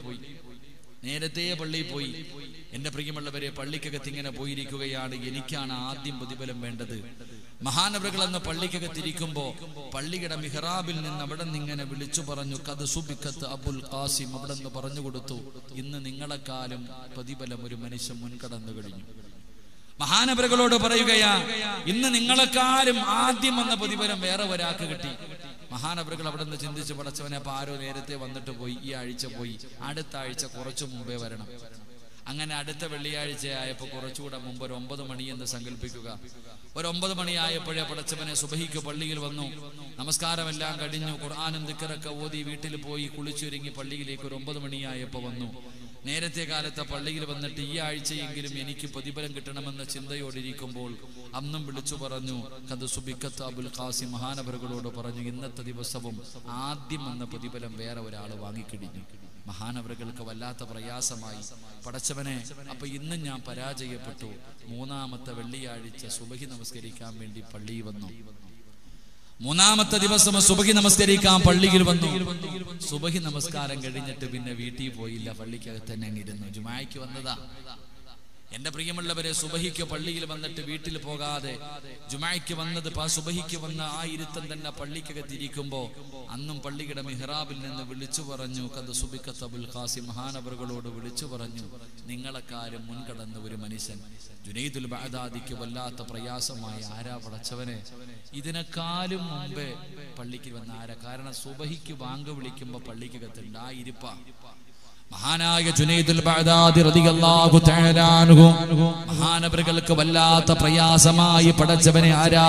പള്ളിയിൽ പോയി. എന്റെ പ്രിയമുള്ളവരെ, പള്ളിക്കകത്ത് ഇങ്ങനെ പോയിരിക്കുകയാണ്. എനിക്കാണ് ആദ്യം പ്രതിഫലം വേണ്ടത്. മഹാനവറുകൾ അന്ന് പള്ളിക്കകത്തിരിക്കുമ്പോ പള്ളിയുടെ മിഹ്റാബിൽ നിന്ന് അവിടെ നിന്ന് ഇങ്ങനെ വിളിച്ചു പറഞ്ഞു, ഖദ് സുബിഖത്ത് അബുൽ ഖാസിം. അവിടെ നിന്ന് പറഞ്ഞു കൊടുത്തു, ഇന്ന് നിങ്ങളെക്കാളും പ്രതിഫലം ഒരു മനുഷ്യൻ മുൻകടന്നു കഴിഞ്ഞു. മഹാനവറുകളോട് പറയുകയാ, ഇന്ന് നിങ്ങളെക്കാളും ആദ്യം വന്ന പ്രതിഫലം വേറെ ഒരാൾക്ക് കിട്ടി. മഹാനവറുകൾ അവിടെ നിന്ന് ചിന്തിച്ചു, പടച്ചവനെ, അപ്പൊ ആരോ നേരത്തെ വന്നിട്ട് പോയി, ഈ ആഴ്ച പോയി, അടുത്ത ആഴ്ച കുറച്ചു മുമ്പേ വരണം. അങ്ങനെ അടുത്ത വെള്ളിയാഴ്ച ആയപ്പോ കുറച്ചുകൂടെ മുമ്പ് ഒരു 9 മണി എന്ന് സങ്കല്പിക്കുക. ഒരു 9 മണി ആയപ്പോഴേ പടച്ചവനെ സുബഹിക്ക് പള്ളിയിൽ വന്നു. നമസ്കാരമെല്ലാം കഴിഞ്ഞു, ഖുർആനും ദിക്റൊക്കെ ഓതി വീട്ടിൽ പോയി കുളിച്ചൊരുങ്ങി പള്ളിയിലേക്ക് ഒരു 9 മണിയായപ്പോ വന്നു. നേരത്തെ കാലത്തെ പള്ളിയിൽ വന്നിട്ട് ഈ ആഴ്ചയെങ്കിലും എനിക്ക് പ്രതിഫലം കിട്ടണമെന്ന ചിന്തയോടിരിക്കുമ്പോൾ അന്നും വിളിച്ചു പറഞ്ഞു, ഖദ് സുബിഖത്ത് അബുൽ ഖാസിം. മഹാനവറുകളോട് പറഞ്ഞു, ഇന്നത്തെ ദിവസവും ആദ്യം വന്ന പ്രതിഫലം വേറെ ഒരാൾ വാങ്ങിക്കഴിഞ്ഞു. മഹാനവറുകൾക്ക് വല്ലാത്ത പ്രയാസമായി. പടച്ചവനെ, അപ്പൊ ഇന്നും ഞാൻ പരാജയപ്പെട്ടു. 3-ാമത്തെ വെള്ളിയാഴ്ച സുബഹി നമസ്കരിക്കാൻ വേണ്ടി പള്ളിയിൽ വന്നു. 3-ാമത്തെ ദിവസം സുബഹി നമസ്കരിക്കാൻ പള്ളിയിൽ വന്നു. സുബഹി നമസ്കാരം കഴിഞ്ഞിട്ട് പിന്നെ വീട്ടിൽ പോയില്ല, പള്ളിക്കകത്ത് തന്നെ ഇരുന്നു. ജുമായ്ക്ക് വന്നതാ. എന്റെ പ്രിയമുള്ളവരെ, സുബഹിക്ക് പള്ളിയിൽ വന്നിട്ട് വീട്ടിൽ പോകാതെ ജുമായ്ക്ക് വന്നത്, സുബഹിക്ക് വന്ന ആ ഇരുത്തം തന്നെ പള്ളിക്കകത്തിരിക്കുമ്പോ അന്നും പള്ളിയുടെ മിഹ്റാബിൽ നിന്ന് വിളിച്ചു പറഞ്ഞു, ഖദ് സുബിഖത്ത് അബുൽ ഖാസിം. മഹാനവറുകളോട് വിളിച്ചു പറഞ്ഞു, നിങ്ങളെക്കാരും മുൻകടന്ന ഒരു മനുഷ്യൻ. ജുനൈദുൽ ബഅദാദിക്ക് വല്ലാത്ത പ്രയാസമായി. ആരാ പടച്ചവനെ, ഇതിനേക്കാളും മുമ്പേ പള്ളിക്ക് വന്ന ആരാ? കാരണം സുബഹിക്ക് ബാങ്ക് വിളിക്കുമ്പോ പള്ളിക്കകത്തുണ്ട്, ആ ഇരിപ്പ. മഹാനായ ജുനൈദുൽ ബഗ്ദാദി റളിയല്ലാഹു തആല അൻഹു മഹാനവറുകൾക്ക് വല്ലാത്ത പ്രയാസമായി പടച്ചവനെ ആരാ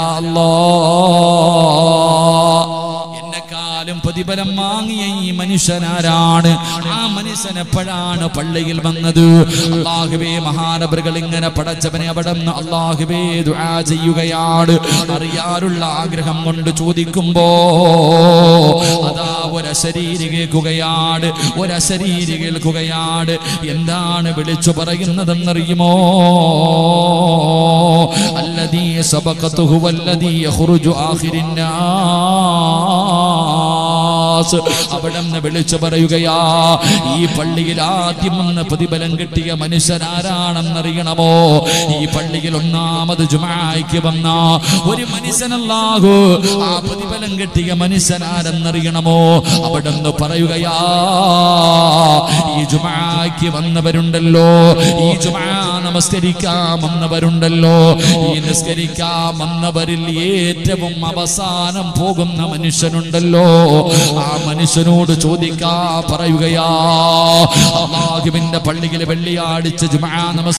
അല്ലാഹ് എന്നെക്കാളും പ്രതിഫലം വാങ്ങിയ ഈ മനുഷ്യനാരാണ്? ആ മനുഷ്യൻ എപ്പോഴാണ് പള്ളിയിൽ വന്നത്? അല്ലാഹുവേ മഹാനവറുകൾ ഇങ്ങനെ പടച്ചവനെ അവിടെ നിന്ന് അല്ലാഹുവേ ദുആ ചെയ്യുകയാണ്. അറിയാനുള്ള ആഗ്രഹം കൊണ്ട് ചോദിക്കുമ്പോ അതാ ഒരശരീരി കേൾക്കുകയാണ്, ഒരശരീരി കേൾക്കുകയാണ്. എന്താണ് വിളിച്ചു പറയുന്നതെന്നറിയുമോ? അല്ലദീ സബഖതുഹു വല്ലദീ യഖ്റുജു ആഖിരിന്നാസ്. അവിടെന്ന് വിളിച്ചു പറയുകയാ, ഈ പള്ളിയിൽ ആദ്യം വന്ന് പ്രതിഫലം കിട്ടിയ മനുഷ്യനാരാണെന്നറിയണമോ? ഈ പള്ളിയിൽ ഒന്നാമത് ജുമാഅയ്ക്ക് വന്ന ഒരു മനുഷ്യനല്ലാഹു ആ പ്രതിഫലം കിട്ടിയ മനുഷ്യനാരെന്നറിയണമോ? അവിടെന്ന് പറയുകയാ, ഈ ജുമാഅയ്ക്ക് വന്നവരുണ്ടല്ലോ, ഈ ജുമാ നമസ്കരിക്കാൻ വന്നവരുണ്ടല്ലോ, ഈ നിസ്കരിക്കാൻ വന്നവരിൽ ഏറ്റവും അവസാനം പോകുന്ന മനുഷ്യനുണ്ടല്ലോ, ആ മനുഷ്യനോട് ചോദിക്കാ പറയുകയാ, അല്ലാഹുവിന്റെ പള്ളിയിൽ വെള്ളിയാഴ്ച ജുമാ നമസ്കാരം